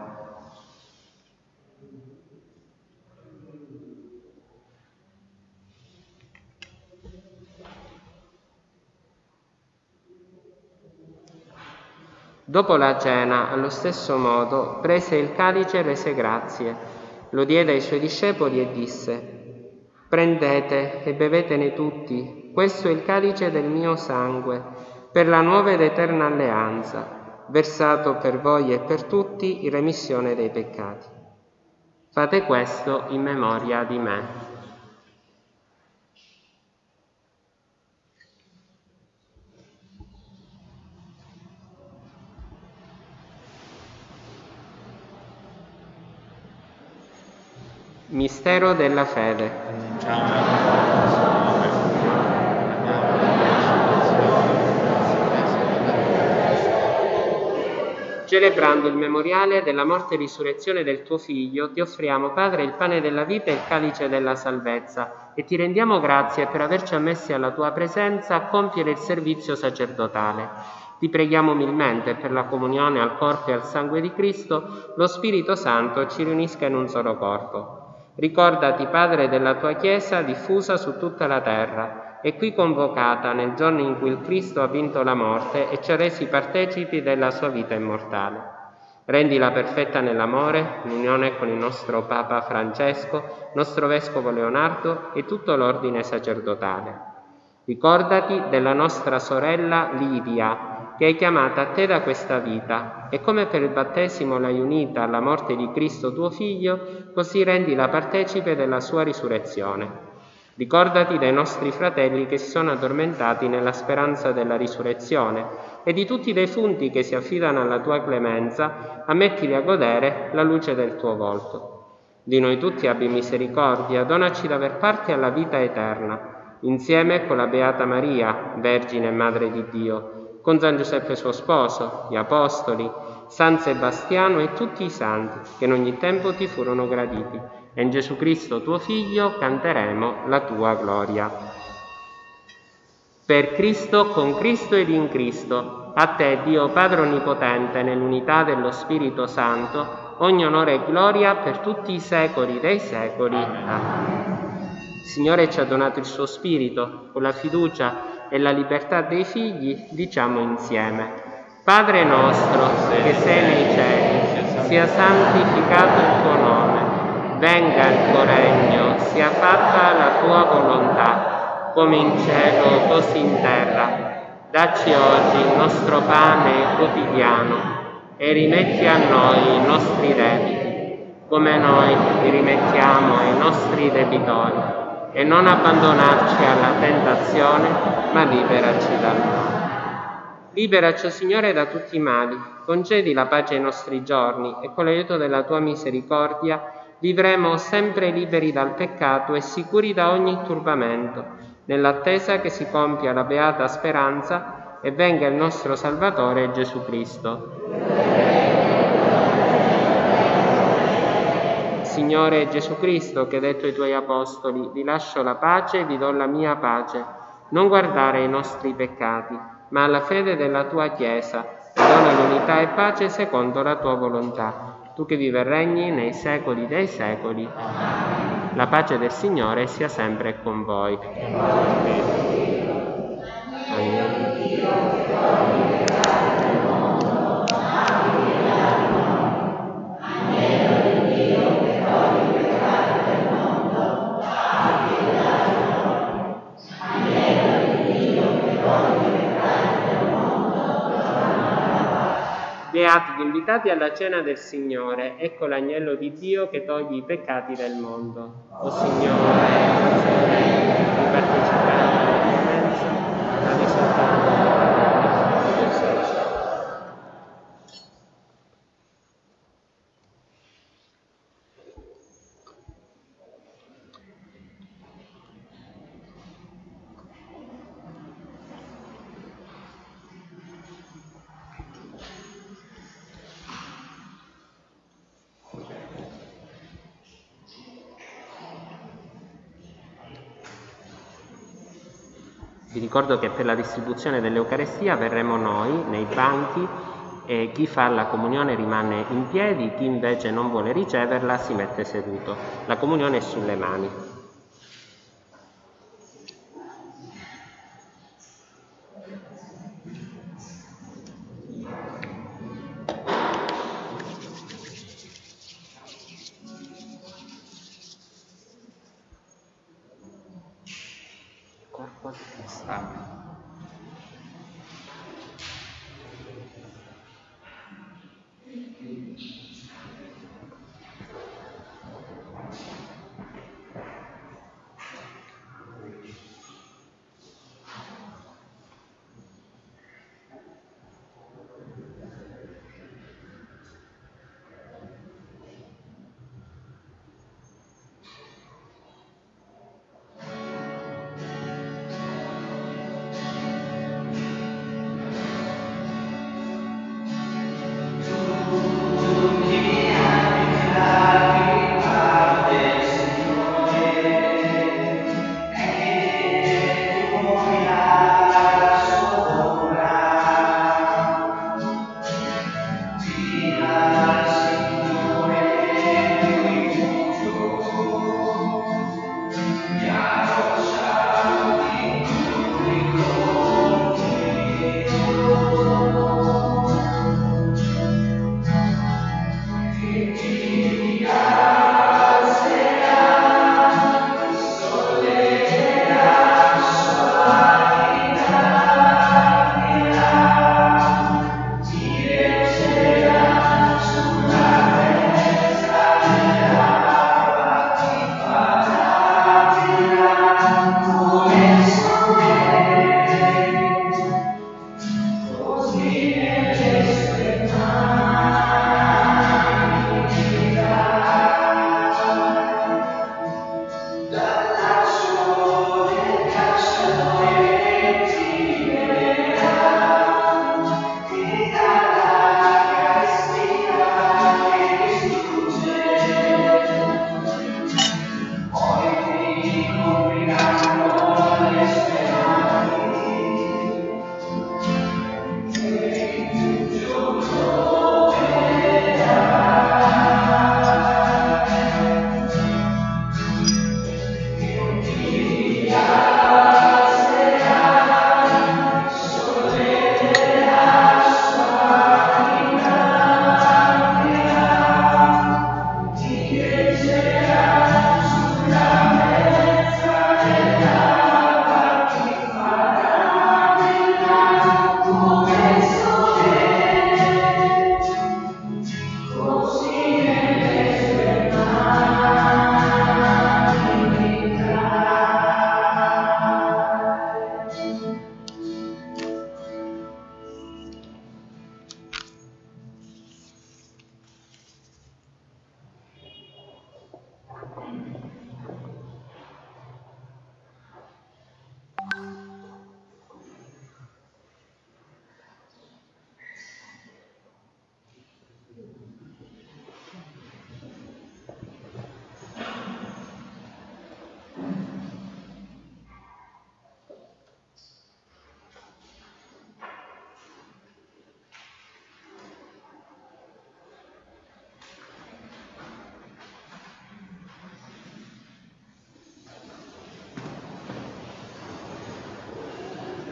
[SPEAKER 1] Dopo la cena, allo stesso modo, prese il calice e rese grazie, lo diede ai suoi discepoli e disse: prendete e bevetene tutti. Questo è il calice del mio sangue, per la nuova ed eterna alleanza, versato per voi e per tutti in remissione dei peccati. Fate questo in memoria di me. Mistero della fede. Celebrando il memoriale della morte e risurrezione del tuo Figlio, ti offriamo, Padre, il pane della vita e il calice della salvezza, e ti rendiamo grazie per averci ammessi alla tua presenza a compiere il servizio sacerdotale. Ti preghiamo umilmente per la comunione al corpo e al sangue di Cristo, lo Spirito Santo ci riunisca in un solo corpo. Ricordati, Padre, della tua Chiesa diffusa su tutta la terra, e qui convocata nel giorno in cui il Cristo ha vinto la morte e ci ha resi partecipi della sua vita immortale. Rendila perfetta nell'amore, in unione con il nostro Papa Francesco, nostro Vescovo Leonardo e tutto l'ordine sacerdotale. Ricordati della nostra sorella Livia, che è chiamata a te da questa vita, e come per il battesimo l'hai unita alla morte di Cristo tuo Figlio, così rendila partecipe della sua risurrezione. Ricordati dei nostri fratelli che si sono addormentati nella speranza della risurrezione e di tutti i defunti che si affidano alla tua clemenza, ammettili a godere la luce del tuo volto. Di noi tutti abbi misericordia, donaci d'aver parte alla vita eterna, insieme con la Beata Maria, Vergine e Madre di Dio, con San Giuseppe suo sposo, gli Apostoli, San Sebastiano e tutti i santi, che in ogni tempo ti furono graditi. E in Gesù Cristo, tuo Figlio, canteremo la tua gloria. Per Cristo, con Cristo ed in Cristo, a te, Dio Padre Onnipotente, nell'unità dello Spirito Santo, ogni onore e gloria per tutti i secoli dei secoli. Amen. Il Signore ci ha donato il suo Spirito, con la fiducia e la libertà dei figli, diciamo insieme: Padre nostro, che sei nei cieli, sia santificato il tuo nome, venga il tuo regno, sia fatta la tua volontà, come in cielo così in terra. Dacci oggi il nostro pane quotidiano e rimetti a noi i nostri debiti, come noi li rimettiamo ai nostri debitori, e non abbandonarci alla tentazione, ma liberaci dal male. Liberaci, Signore, da tutti i mali, concedi la pace ai nostri giorni e con l'aiuto della tua misericordia vivremo sempre liberi dal peccato e sicuri da ogni turbamento, nell'attesa che si compia la beata speranza e venga il nostro Salvatore Gesù Cristo. Signore Gesù Cristo, che hai detto ai tuoi apostoli: vi lascio la pace e vi do la mia pace, non guardare ai nostri peccati, ma alla fede della tua Chiesa, e dona l'unità e pace secondo la tua volontà. Tu che vivi e regni nei secoli dei secoli. La pace del Signore sia sempre con voi. Amen. Beati gli invitati alla cena del Signore, ecco l'agnello di Dio che toglie i peccati del mondo. O Signore, di partecipare alla clemenza, ma soltanto Vi ricordo che per la distribuzione dell'Eucarestia verremo noi nei banchi e chi fa la comunione rimane in piedi, chi invece non vuole riceverla si mette seduto. La comunione è sulle mani. Corpo di Cristo.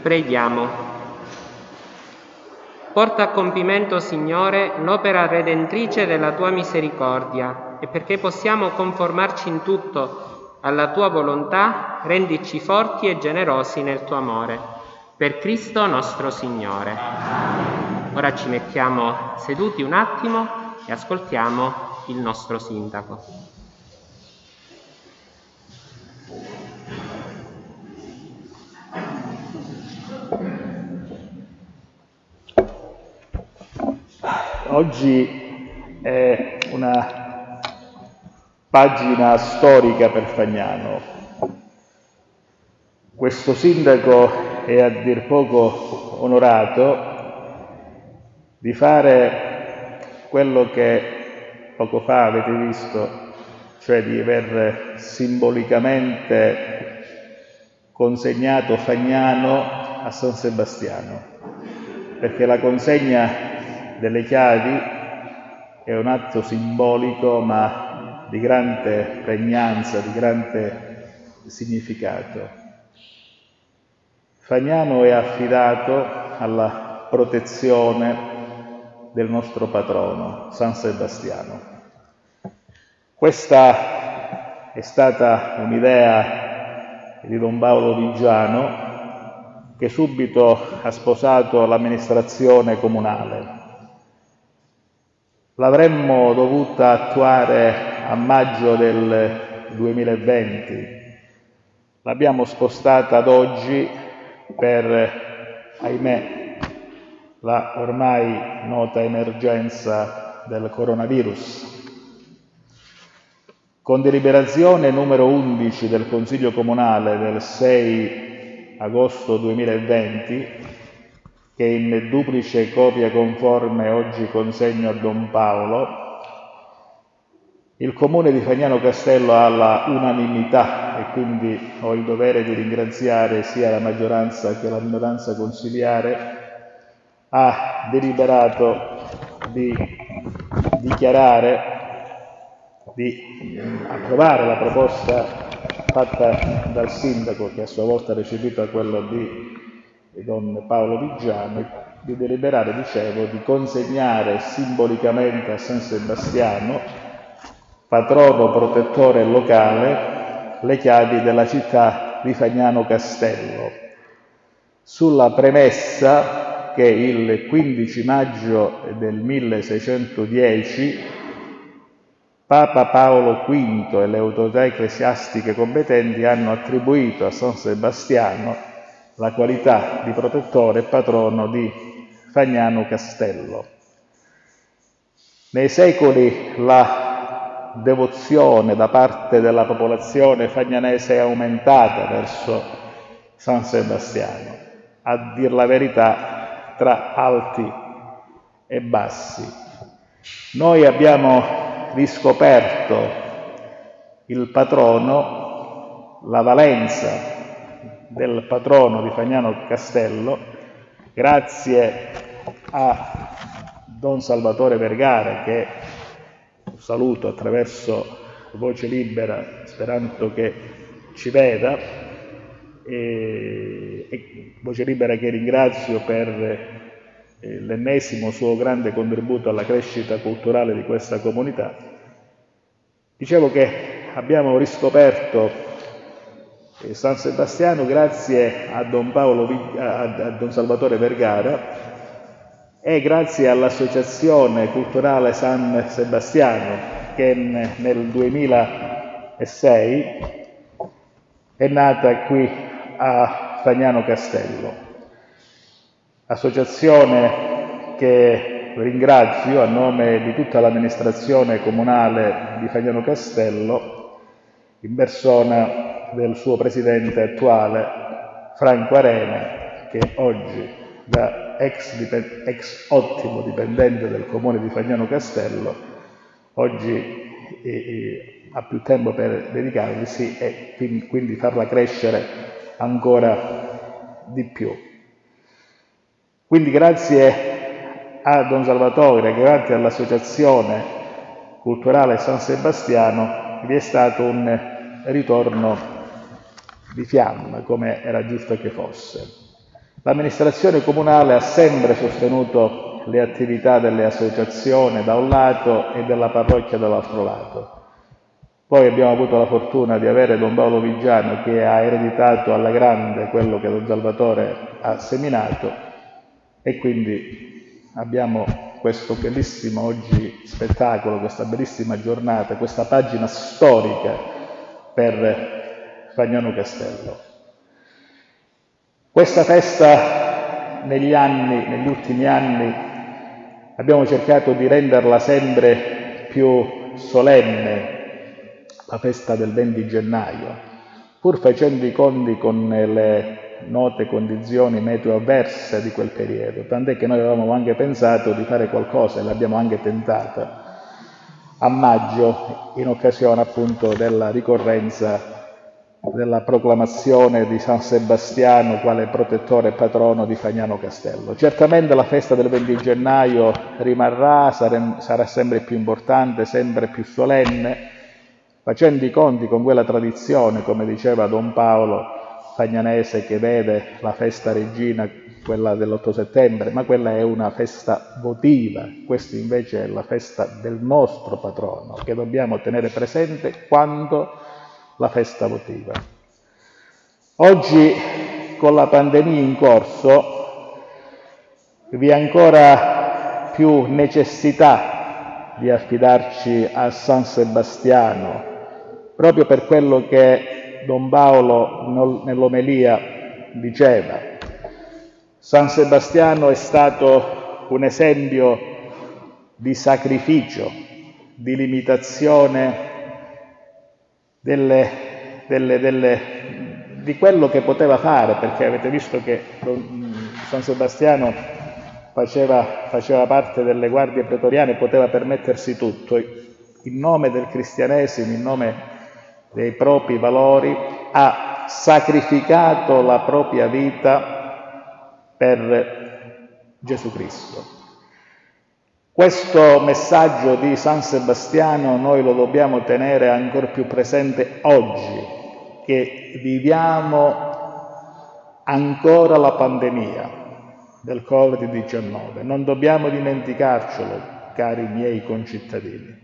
[SPEAKER 1] Preghiamo. Porta a compimento, Signore, l'opera redentrice della Tua misericordia e perché possiamo conformarci in tutto alla Tua volontà, rendici forti e generosi nel Tuo amore. Per Cristo nostro Signore. Ora ci mettiamo seduti un attimo e ascoltiamo il nostro sindaco.
[SPEAKER 5] Oggi è una pagina storica per Fagnano. Questo sindaco è a dir poco onorato di fare quello che poco fa avete visto, cioè di aver simbolicamente consegnato Fagnano a San Sebastiano, perché la consegna delle chiavi è un atto simbolico ma di grande pregnanza, di grande significato. Fagnano è affidato alla protezione del nostro patrono, San Sebastiano. Questa è stata un'idea di Don Paolo Viggiano, che subito ha sposato l'amministrazione comunale. L'avremmo dovuta attuare a maggio del duemilaventi, l'abbiamo spostata ad oggi per, ahimè, la ormai nota emergenza del coronavirus. Con deliberazione numero undici del Consiglio Comunale del sei agosto duemilaventi, che in duplice copia conforme oggi consegno a Don Paolo, il Comune di Fagnano Castello ha la unanimità e quindi ho il dovere di ringraziare sia la maggioranza che la minoranza consiliare, ha deliberato di dichiarare, di approvare la proposta fatta dal sindaco, che a sua volta ha recepito quello di Don Paolo Viggiano, di deliberare, dicevo, di consegnare simbolicamente a San Sebastiano, patrono protettore locale, le chiavi della città di Fagnano Castello, sulla premessa che il quindici maggio del milleseicentodieci Papa Paolo quinto e le autorità ecclesiastiche competenti hanno attribuito a San Sebastiano la qualità di protettore e patrono di Fagnano Castello. Nei secoli la devozione da parte della popolazione fagnanese è aumentata verso San Sebastiano, a dir la verità tra alti e bassi. Noi abbiamo riscoperto il patrono, la valenza del patrono di Fagnano Castello, grazie a Don Salvatore Vergara, che saluto attraverso Voce Libera, sperando che ci veda, e, e Voce Libera che ringrazio per eh, l'ennesimo suo grande contributo alla crescita culturale di questa comunità. Dicevo che abbiamo riscoperto San Sebastiano grazie a Don, Paolo, a, a Don Salvatore Vergara e grazie all'Associazione Culturale San Sebastiano, che nel duemilasei è nata qui a Fagnano Castello. Associazione che ringrazio a nome di tutta l'amministrazione comunale di Fagnano Castello, in persona del suo presidente attuale, Franco Arena, che oggi, da ex, dipend- ex ottimo dipendente del comune di Fagnano Castello, oggi eh, eh, ha più tempo per dedicarvisi e quindi, quindi farla crescere ancora di più. Quindi grazie a Don Salvatore, grazie all'Associazione Culturale San Sebastiano, vi è stato un ritorno di fiamma, come era giusto che fosse. L'amministrazione comunale ha sempre sostenuto le attività delle associazioni da un lato e della parrocchia dall'altro lato. Poi abbiamo avuto la fortuna di avere Don Paolo Vigiano che ha ereditato alla grande quello che Don Salvatore ha seminato e quindi abbiamo questo bellissimo oggi spettacolo, questa bellissima giornata, questa pagina storica per Fagnano Castello. Questa festa negli anni, negli ultimi anni, abbiamo cercato di renderla sempre più solenne, la festa del venti gennaio, pur facendo i conti con le note condizioni meteo avverse di quel periodo, tant'è che noi avevamo anche pensato di fare qualcosa e l'abbiamo anche tentata a maggio in occasione appunto della ricorrenza della proclamazione di San Sebastiano quale protettore e patrono di Fagnano Castello. Certamente la festa del venti gennaio rimarrà, sarà sempre più importante, sempre più solenne, facendo i conti con quella tradizione, come diceva Don Paolo Fagnanese, che vede la festa regina, quella dell'otto settembre, ma quella è una festa votiva, questa invece è la festa del nostro patrono, che dobbiamo tenere presente quando la festa votiva. Oggi, con la pandemia in corso, vi è ancora più necessità di affidarci a San Sebastiano, proprio per quello che Don Paolo nell'omelia diceva. San Sebastiano è stato un esempio di sacrificio, di limitazione delle, delle, delle, di quello che poteva fare, perché avete visto che San Sebastiano faceva, faceva parte delle guardie pretoriane e poteva permettersi tutto. In nome del cristianesimo, in nome dei propri valori, ha sacrificato la propria vita per Gesù Cristo. Questo messaggio di San Sebastiano noi lo dobbiamo tenere ancora più presente oggi, che viviamo ancora la pandemia del covid diciannove. Non dobbiamo dimenticarcelo, cari miei concittadini.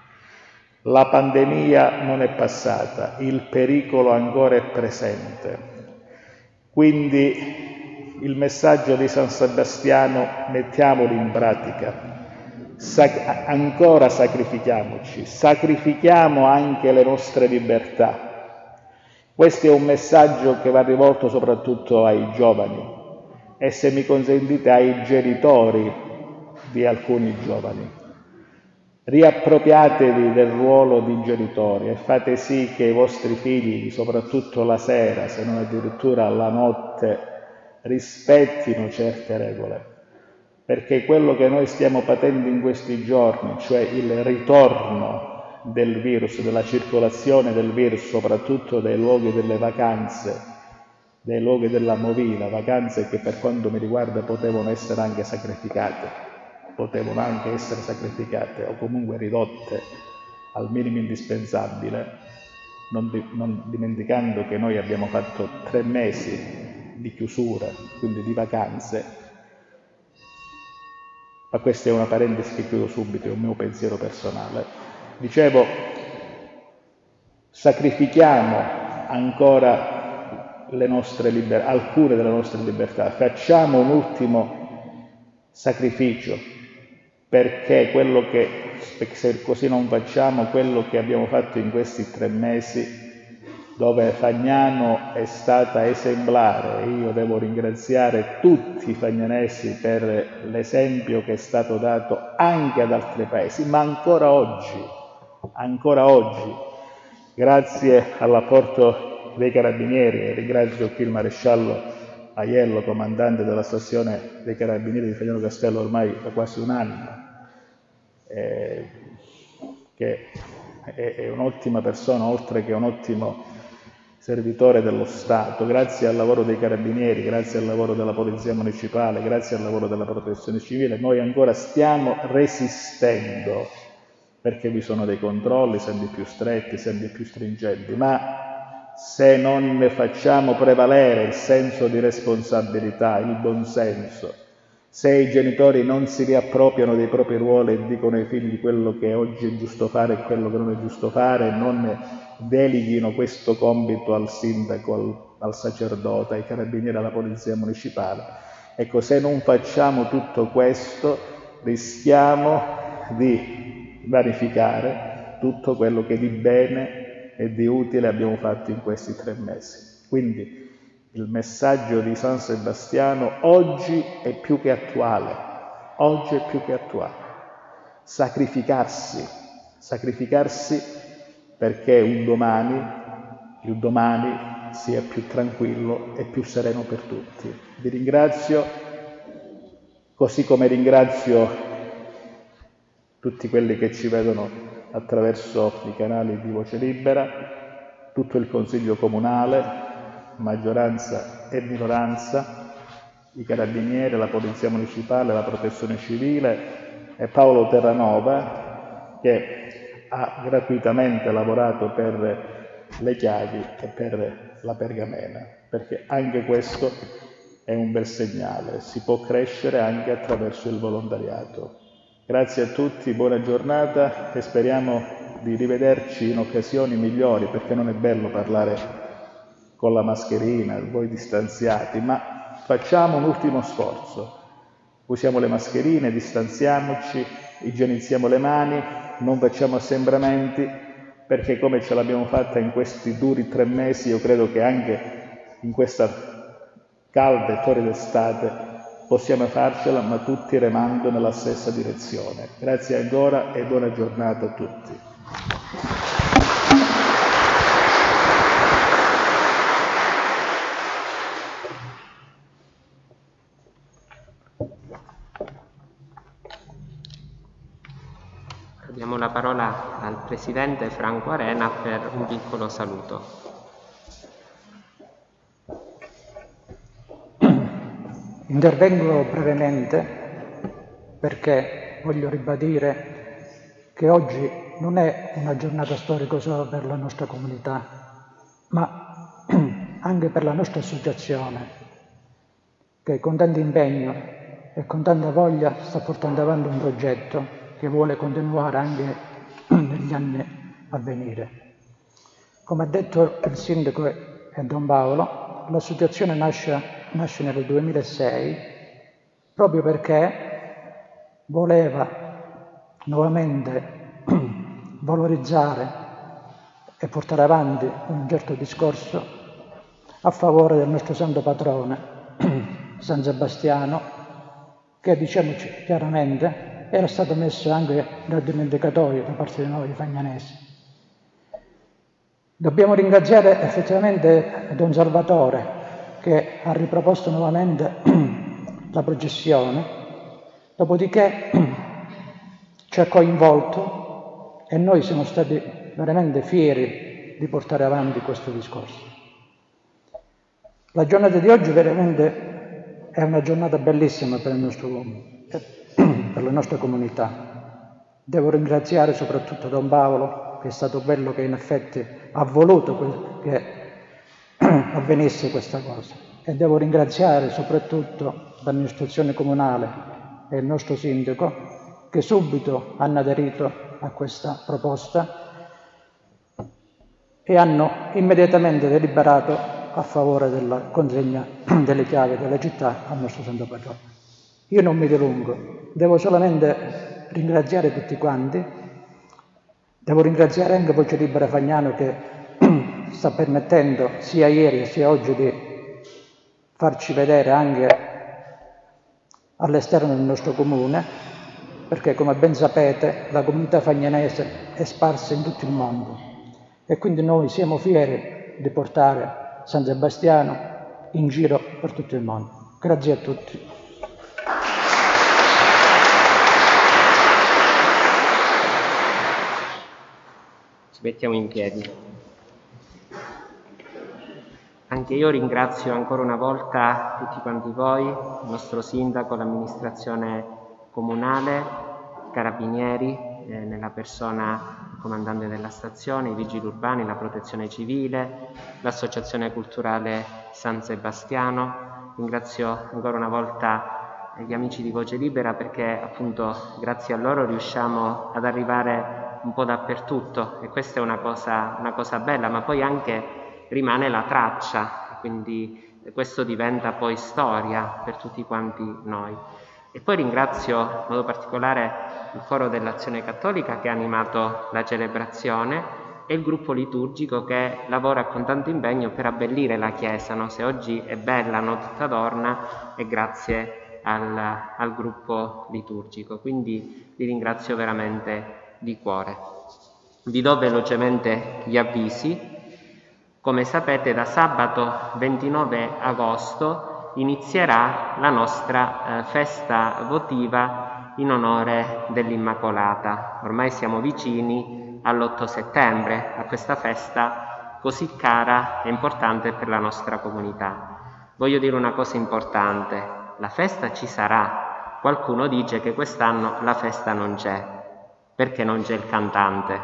[SPEAKER 5] La pandemia non è passata, il pericolo ancora è presente. Quindi il messaggio di San Sebastiano mettiamolo in pratica, Sac- ancora sacrifichiamoci, sacrifichiamo anche le nostre libertà. Questo è un messaggio che va rivolto soprattutto ai giovani e, se mi consentite, ai genitori di alcuni giovani. Riappropriatevi del ruolo di genitori e fate sì che i vostri figli, soprattutto la sera, se non addirittura la notte, rispettino certe regole. Perché quello che noi stiamo patendo in questi giorni, cioè il ritorno del virus, della circolazione del virus, soprattutto dai luoghi delle vacanze, dai luoghi della movida, vacanze che per quanto mi riguarda potevano essere anche sacrificate. potevano anche essere sacrificate o comunque ridotte al minimo indispensabile, non, di, non dimenticando che noi abbiamo fatto tre mesi di chiusura, quindi di vacanze. Ma questa è una parentesi che chiudo subito, è un mio pensiero personale. Dicevo, sacrifichiamo ancora le nostre liber- alcune delle nostre libertà, facciamo un ultimo sacrificio, perché quello che, se così non facciamo, quello che abbiamo fatto in questi tre mesi, dove Fagnano è stata esemplare, e io devo ringraziare tutti i fagnanesi per l'esempio che è stato dato anche ad altri paesi, ma ancora oggi, ancora oggi, grazie all'apporto dei Carabinieri, e ringrazio qui il maresciallo Aiello, comandante della stazione dei Carabinieri di Fagnano Castello ormai da quasi un anno, eh, che è, è un'ottima persona, oltre che un ottimo servitore dello Stato. Grazie al lavoro dei Carabinieri, grazie al lavoro della Polizia Municipale, grazie al lavoro della Protezione Civile, noi ancora stiamo resistendo, perché vi sono dei controlli sempre più stretti, sempre più stringenti, ma se non ne facciamo prevalere il senso di responsabilità, il buonsenso, se i genitori non si riappropriano dei propri ruoli e dicono ai figli quello che oggi è giusto fare e quello che non è giusto fare, e non deleghino questo compito al sindaco, al, al sacerdote, ai carabinieri, alla polizia municipale. Ecco, se non facciamo tutto questo, rischiamo di vanificare tutto quello che di bene e di utile abbiamo fatto in questi tre mesi. Quindi il messaggio di San Sebastiano oggi è più che attuale, oggi è più che attuale. Sacrificarsi, sacrificarsi perché un domani, il domani sia più tranquillo e più sereno per tutti. Vi ringrazio, così come ringrazio tutti quelli che ci vedono attraverso i canali di Voce Libera, tutto il Consiglio Comunale, maggioranza e minoranza, i carabinieri, la polizia municipale, la protezione civile e Paolo Terranova, che ha gratuitamente lavorato per le chiavi e per la pergamena, perché anche questo è un bel segnale, si può crescere anche attraverso il volontariato. Grazie a tutti, buona giornata e speriamo di rivederci in occasioni migliori, perché non è bello parlare con la mascherina, voi distanziati, ma facciamo un ultimo sforzo. Usiamo le mascherine, distanziamoci, igienizziamo le mani, non facciamo assembramenti, perché come ce l'abbiamo fatta in questi duri tre mesi, io credo che anche in questa calda e torrida estate possiamo farcela, ma tutti remando nella stessa direzione. Grazie ancora e buona giornata a tutti.
[SPEAKER 1] Diamo la parola al Presidente Franco Arena per un piccolo saluto.
[SPEAKER 7] Intervengo brevemente perché voglio ribadire che oggi non è una giornata storica solo per la nostra comunità, ma anche per la nostra associazione, che con tanto impegno e con tanta voglia sta portando avanti un progetto che vuole continuare anche negli anni a venire. Come ha detto il Sindaco e Don Paolo, l'associazione nasce, nasce nel duemilasei proprio perché voleva nuovamente valorizzare e portare avanti un certo discorso a favore del nostro santo patrone, San Sebastiano, che, diciamoci chiaramente, era stato messo anche nel dimenticatoio da parte di noi fagnanesi. Dobbiamo ringraziare effettivamente Don Salvatore, che ha riproposto nuovamente la processione, dopodiché ci ha coinvolto e noi siamo stati veramente fieri di portare avanti questo discorso. La giornata di oggi veramente è una giornata bellissima per il nostro uomo, per la nostra comunità. Devo ringraziare soprattutto Don Paolo, che è stato quello che in effetti ha voluto che avvenisse questa cosa, e devo ringraziare soprattutto l'amministrazione comunale e il nostro sindaco, che subito hanno aderito a questa proposta e hanno immediatamente deliberato a favore della consegna delle chiavi della città al nostro santo patrono. Io non mi dilungo, devo solamente ringraziare tutti quanti, devo ringraziare anche Voce Libera Fagnano, che sta permettendo sia ieri sia oggi di farci vedere anche all'esterno del nostro comune, perché come ben sapete la comunità fagnanese è sparsa in tutto il mondo e quindi noi siamo fieri di portare San Sebastiano in giro per tutto il mondo. Grazie a tutti.
[SPEAKER 1] Mettiamo in piedi. Anche io ringrazio ancora una volta tutti quanti voi, il nostro sindaco, l'amministrazione comunale, i carabinieri, eh, nella persona del comandante della stazione, i vigili urbani, la protezione civile, l'associazione culturale San Sebastiano. Ringrazio ancora una volta gli amici di Voce Libera perché appunto grazie a loro riusciamo ad arrivare un po' dappertutto, e questa è una cosa, una cosa bella, ma poi anche rimane la traccia, quindi questo diventa poi storia per tutti quanti noi. E poi ringrazio in modo particolare il coro dell'Azione Cattolica che ha animato la celebrazione e il gruppo liturgico che lavora con tanto impegno per abbellire la Chiesa, no? Se oggi è bella, no? Tutta adorna, è grazie al, al gruppo liturgico, quindi vi ringrazio veramente di cuore. Vi do velocemente gli avvisi. Come sapete, da sabato ventinove agosto inizierà la nostra eh, festa votiva in onore dell'Immacolata. Ormai siamo vicini all'otto settembre, a questa festa così cara e importante per la nostra comunità. Voglio dire una cosa importante: la festa ci sarà. Qualcuno dice che quest'anno la festa non c'è, perché non c'è il cantante.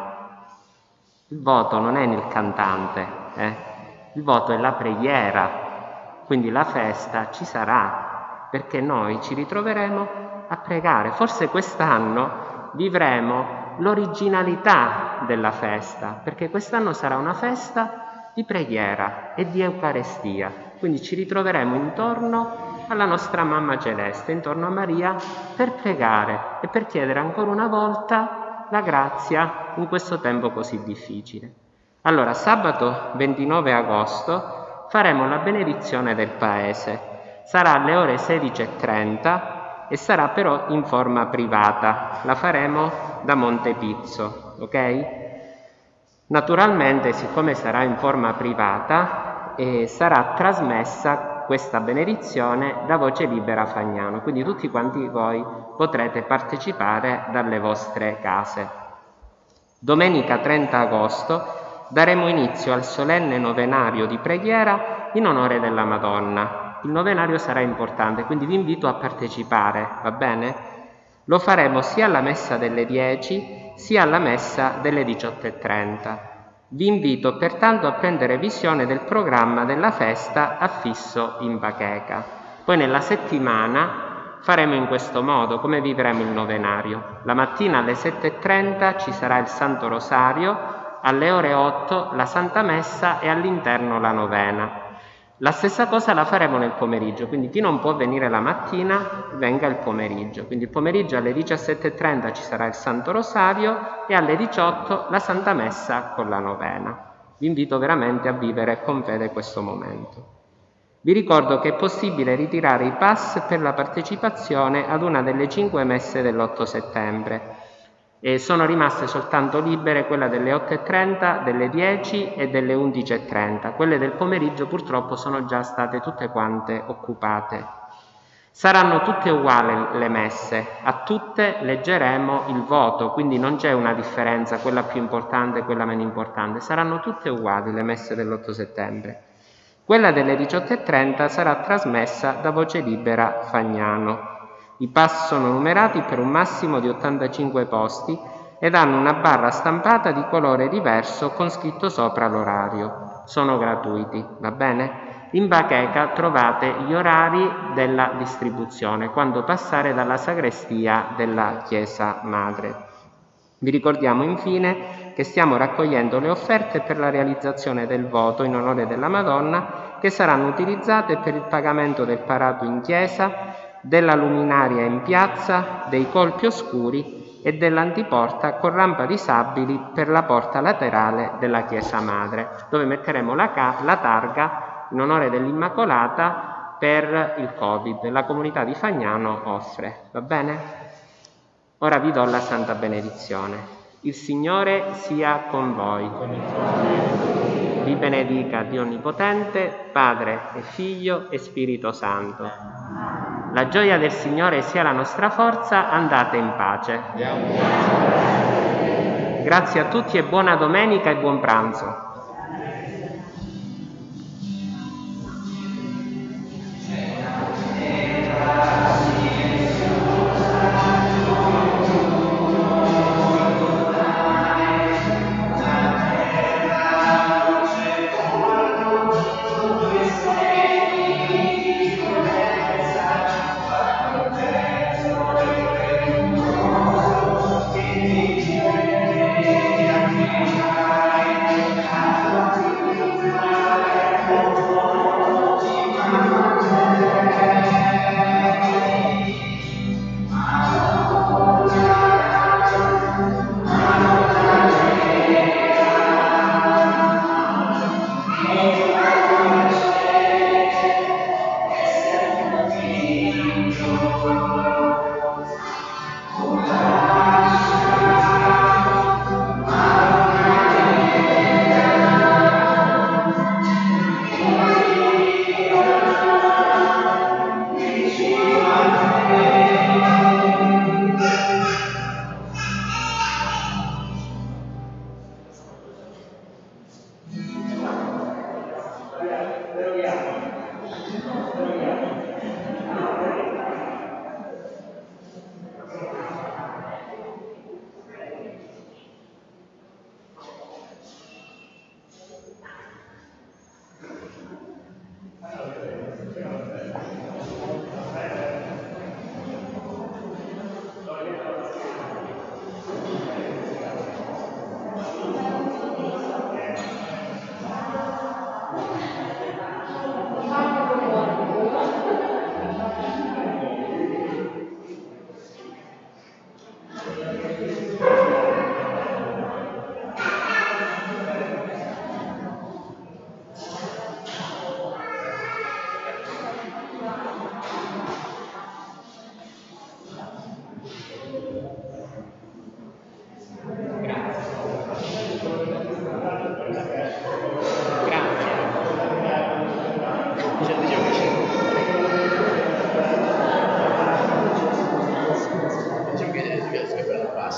[SPEAKER 1] Il voto non è nel cantante, eh? Il voto è la preghiera. Quindi la festa ci sarà, perché noi ci ritroveremo a pregare. Forse quest'anno vivremo l'originalità della festa, perché quest'anno sarà una festa di preghiera e di Eucaristia. Quindi ci ritroveremo intorno alla nostra Mamma Celeste, intorno a Maria, per pregare e per chiedere ancora una volta la grazia in questo tempo così difficile. Allora, sabato ventinove agosto faremo la benedizione del paese. Sarà alle ore sedici e trenta e sarà però in forma privata. La faremo da Monte Pizzo, ok? Naturalmente, siccome sarà in forma privata, eh, sarà trasmessa questa benedizione da Voce Libera Fagnano, quindi tutti quanti voi potrete partecipare dalle vostre case. Domenica trenta agosto daremo inizio al solenne novenario di preghiera in onore della Madonna. Il novenario sarà importante, quindi vi invito a partecipare, va bene? Lo faremo sia alla messa delle dieci sia alla messa delle diciotto e trenta. Vi invito pertanto a prendere visione del programma della festa affisso in bacheca. Poi nella settimana faremo in questo modo, come vivremo il novenario. La mattina alle sette e trenta ci sarà il Santo Rosario, alle ore otto la Santa Messa e all'interno la novena. La stessa cosa la faremo nel pomeriggio, quindi chi non può venire la mattina venga il pomeriggio. Quindi il pomeriggio alle diciassette e trenta ci sarà il Santo Rosario e alle diciotto la Santa Messa con la novena. Vi invito veramente a vivere con fede questo momento. Vi ricordo che è possibile ritirare i pass per la partecipazione ad una delle cinque messe dell'otto settembre. E sono rimaste soltanto libere quella delle otto e trenta, delle dieci e delle undici e trenta. Quelle del pomeriggio purtroppo sono già state tutte quante occupate. Saranno tutte uguali le messe, a tutte leggeremo il voto, quindi non c'è una differenza, quella più importante e quella meno importante. Saranno tutte uguali le messe dell'otto settembre. Quella delle diciotto e trenta sarà trasmessa da Voce Libera Fagnano. I pass sono numerati per un massimo di ottantacinque posti ed hanno una barra stampata di colore diverso con scritto sopra l'orario. Sono gratuiti, va bene? In bacheca trovate gli orari della distribuzione, quando passare dalla sagrestia della Chiesa Madre. Vi ricordiamo infine che stiamo raccogliendo le offerte per la realizzazione del voto in onore della Madonna, che saranno utilizzate per il pagamento del parato in chiesa, della luminaria in piazza, dei colpi oscuri e dell'antiporta con rampa disabili per la porta laterale della Chiesa Madre, dove metteremo la, la targa in onore dell'Immacolata per il Covid. La comunità di Fagnano offre, va bene? Ora vi do la Santa Benedizione. Il Signore sia con voi. Vi benedica Dio Onnipotente, Padre e Figlio e Spirito Santo. La gioia del Signore sia la nostra forza, andate in pace. Grazie a tutti e buona domenica e buon pranzo.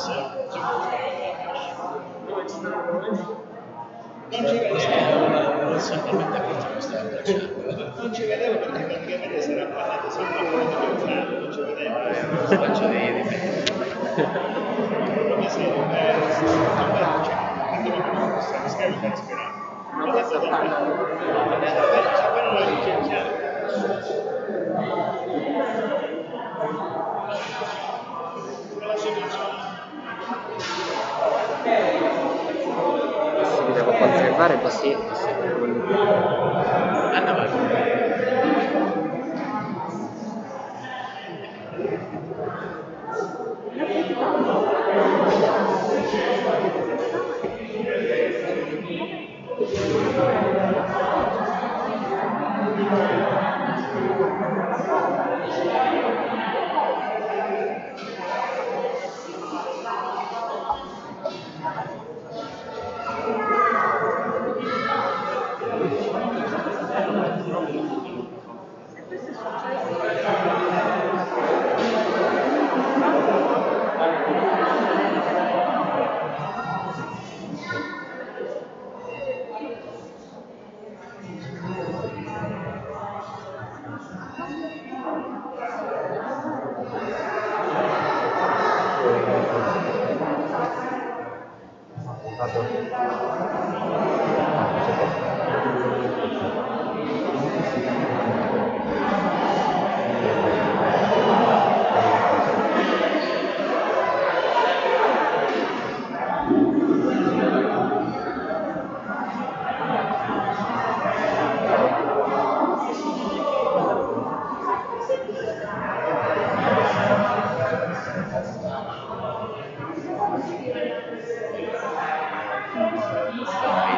[SPEAKER 5] Non ci vedevo, non so talmente accorto che stavo abbracciando. Non ci vedevo perché praticamente si era parlato sempre un po' di fratello, non ci vedevo. Eh, non faccio dei difetti. Come se eh, si abbraccia, quindi non mi posso scrivere per ispirare. Non posso parlare. Però lo dice chiaro.
[SPEAKER 1] Mi devo conservare così.
[SPEAKER 5] Anna va. Thank you.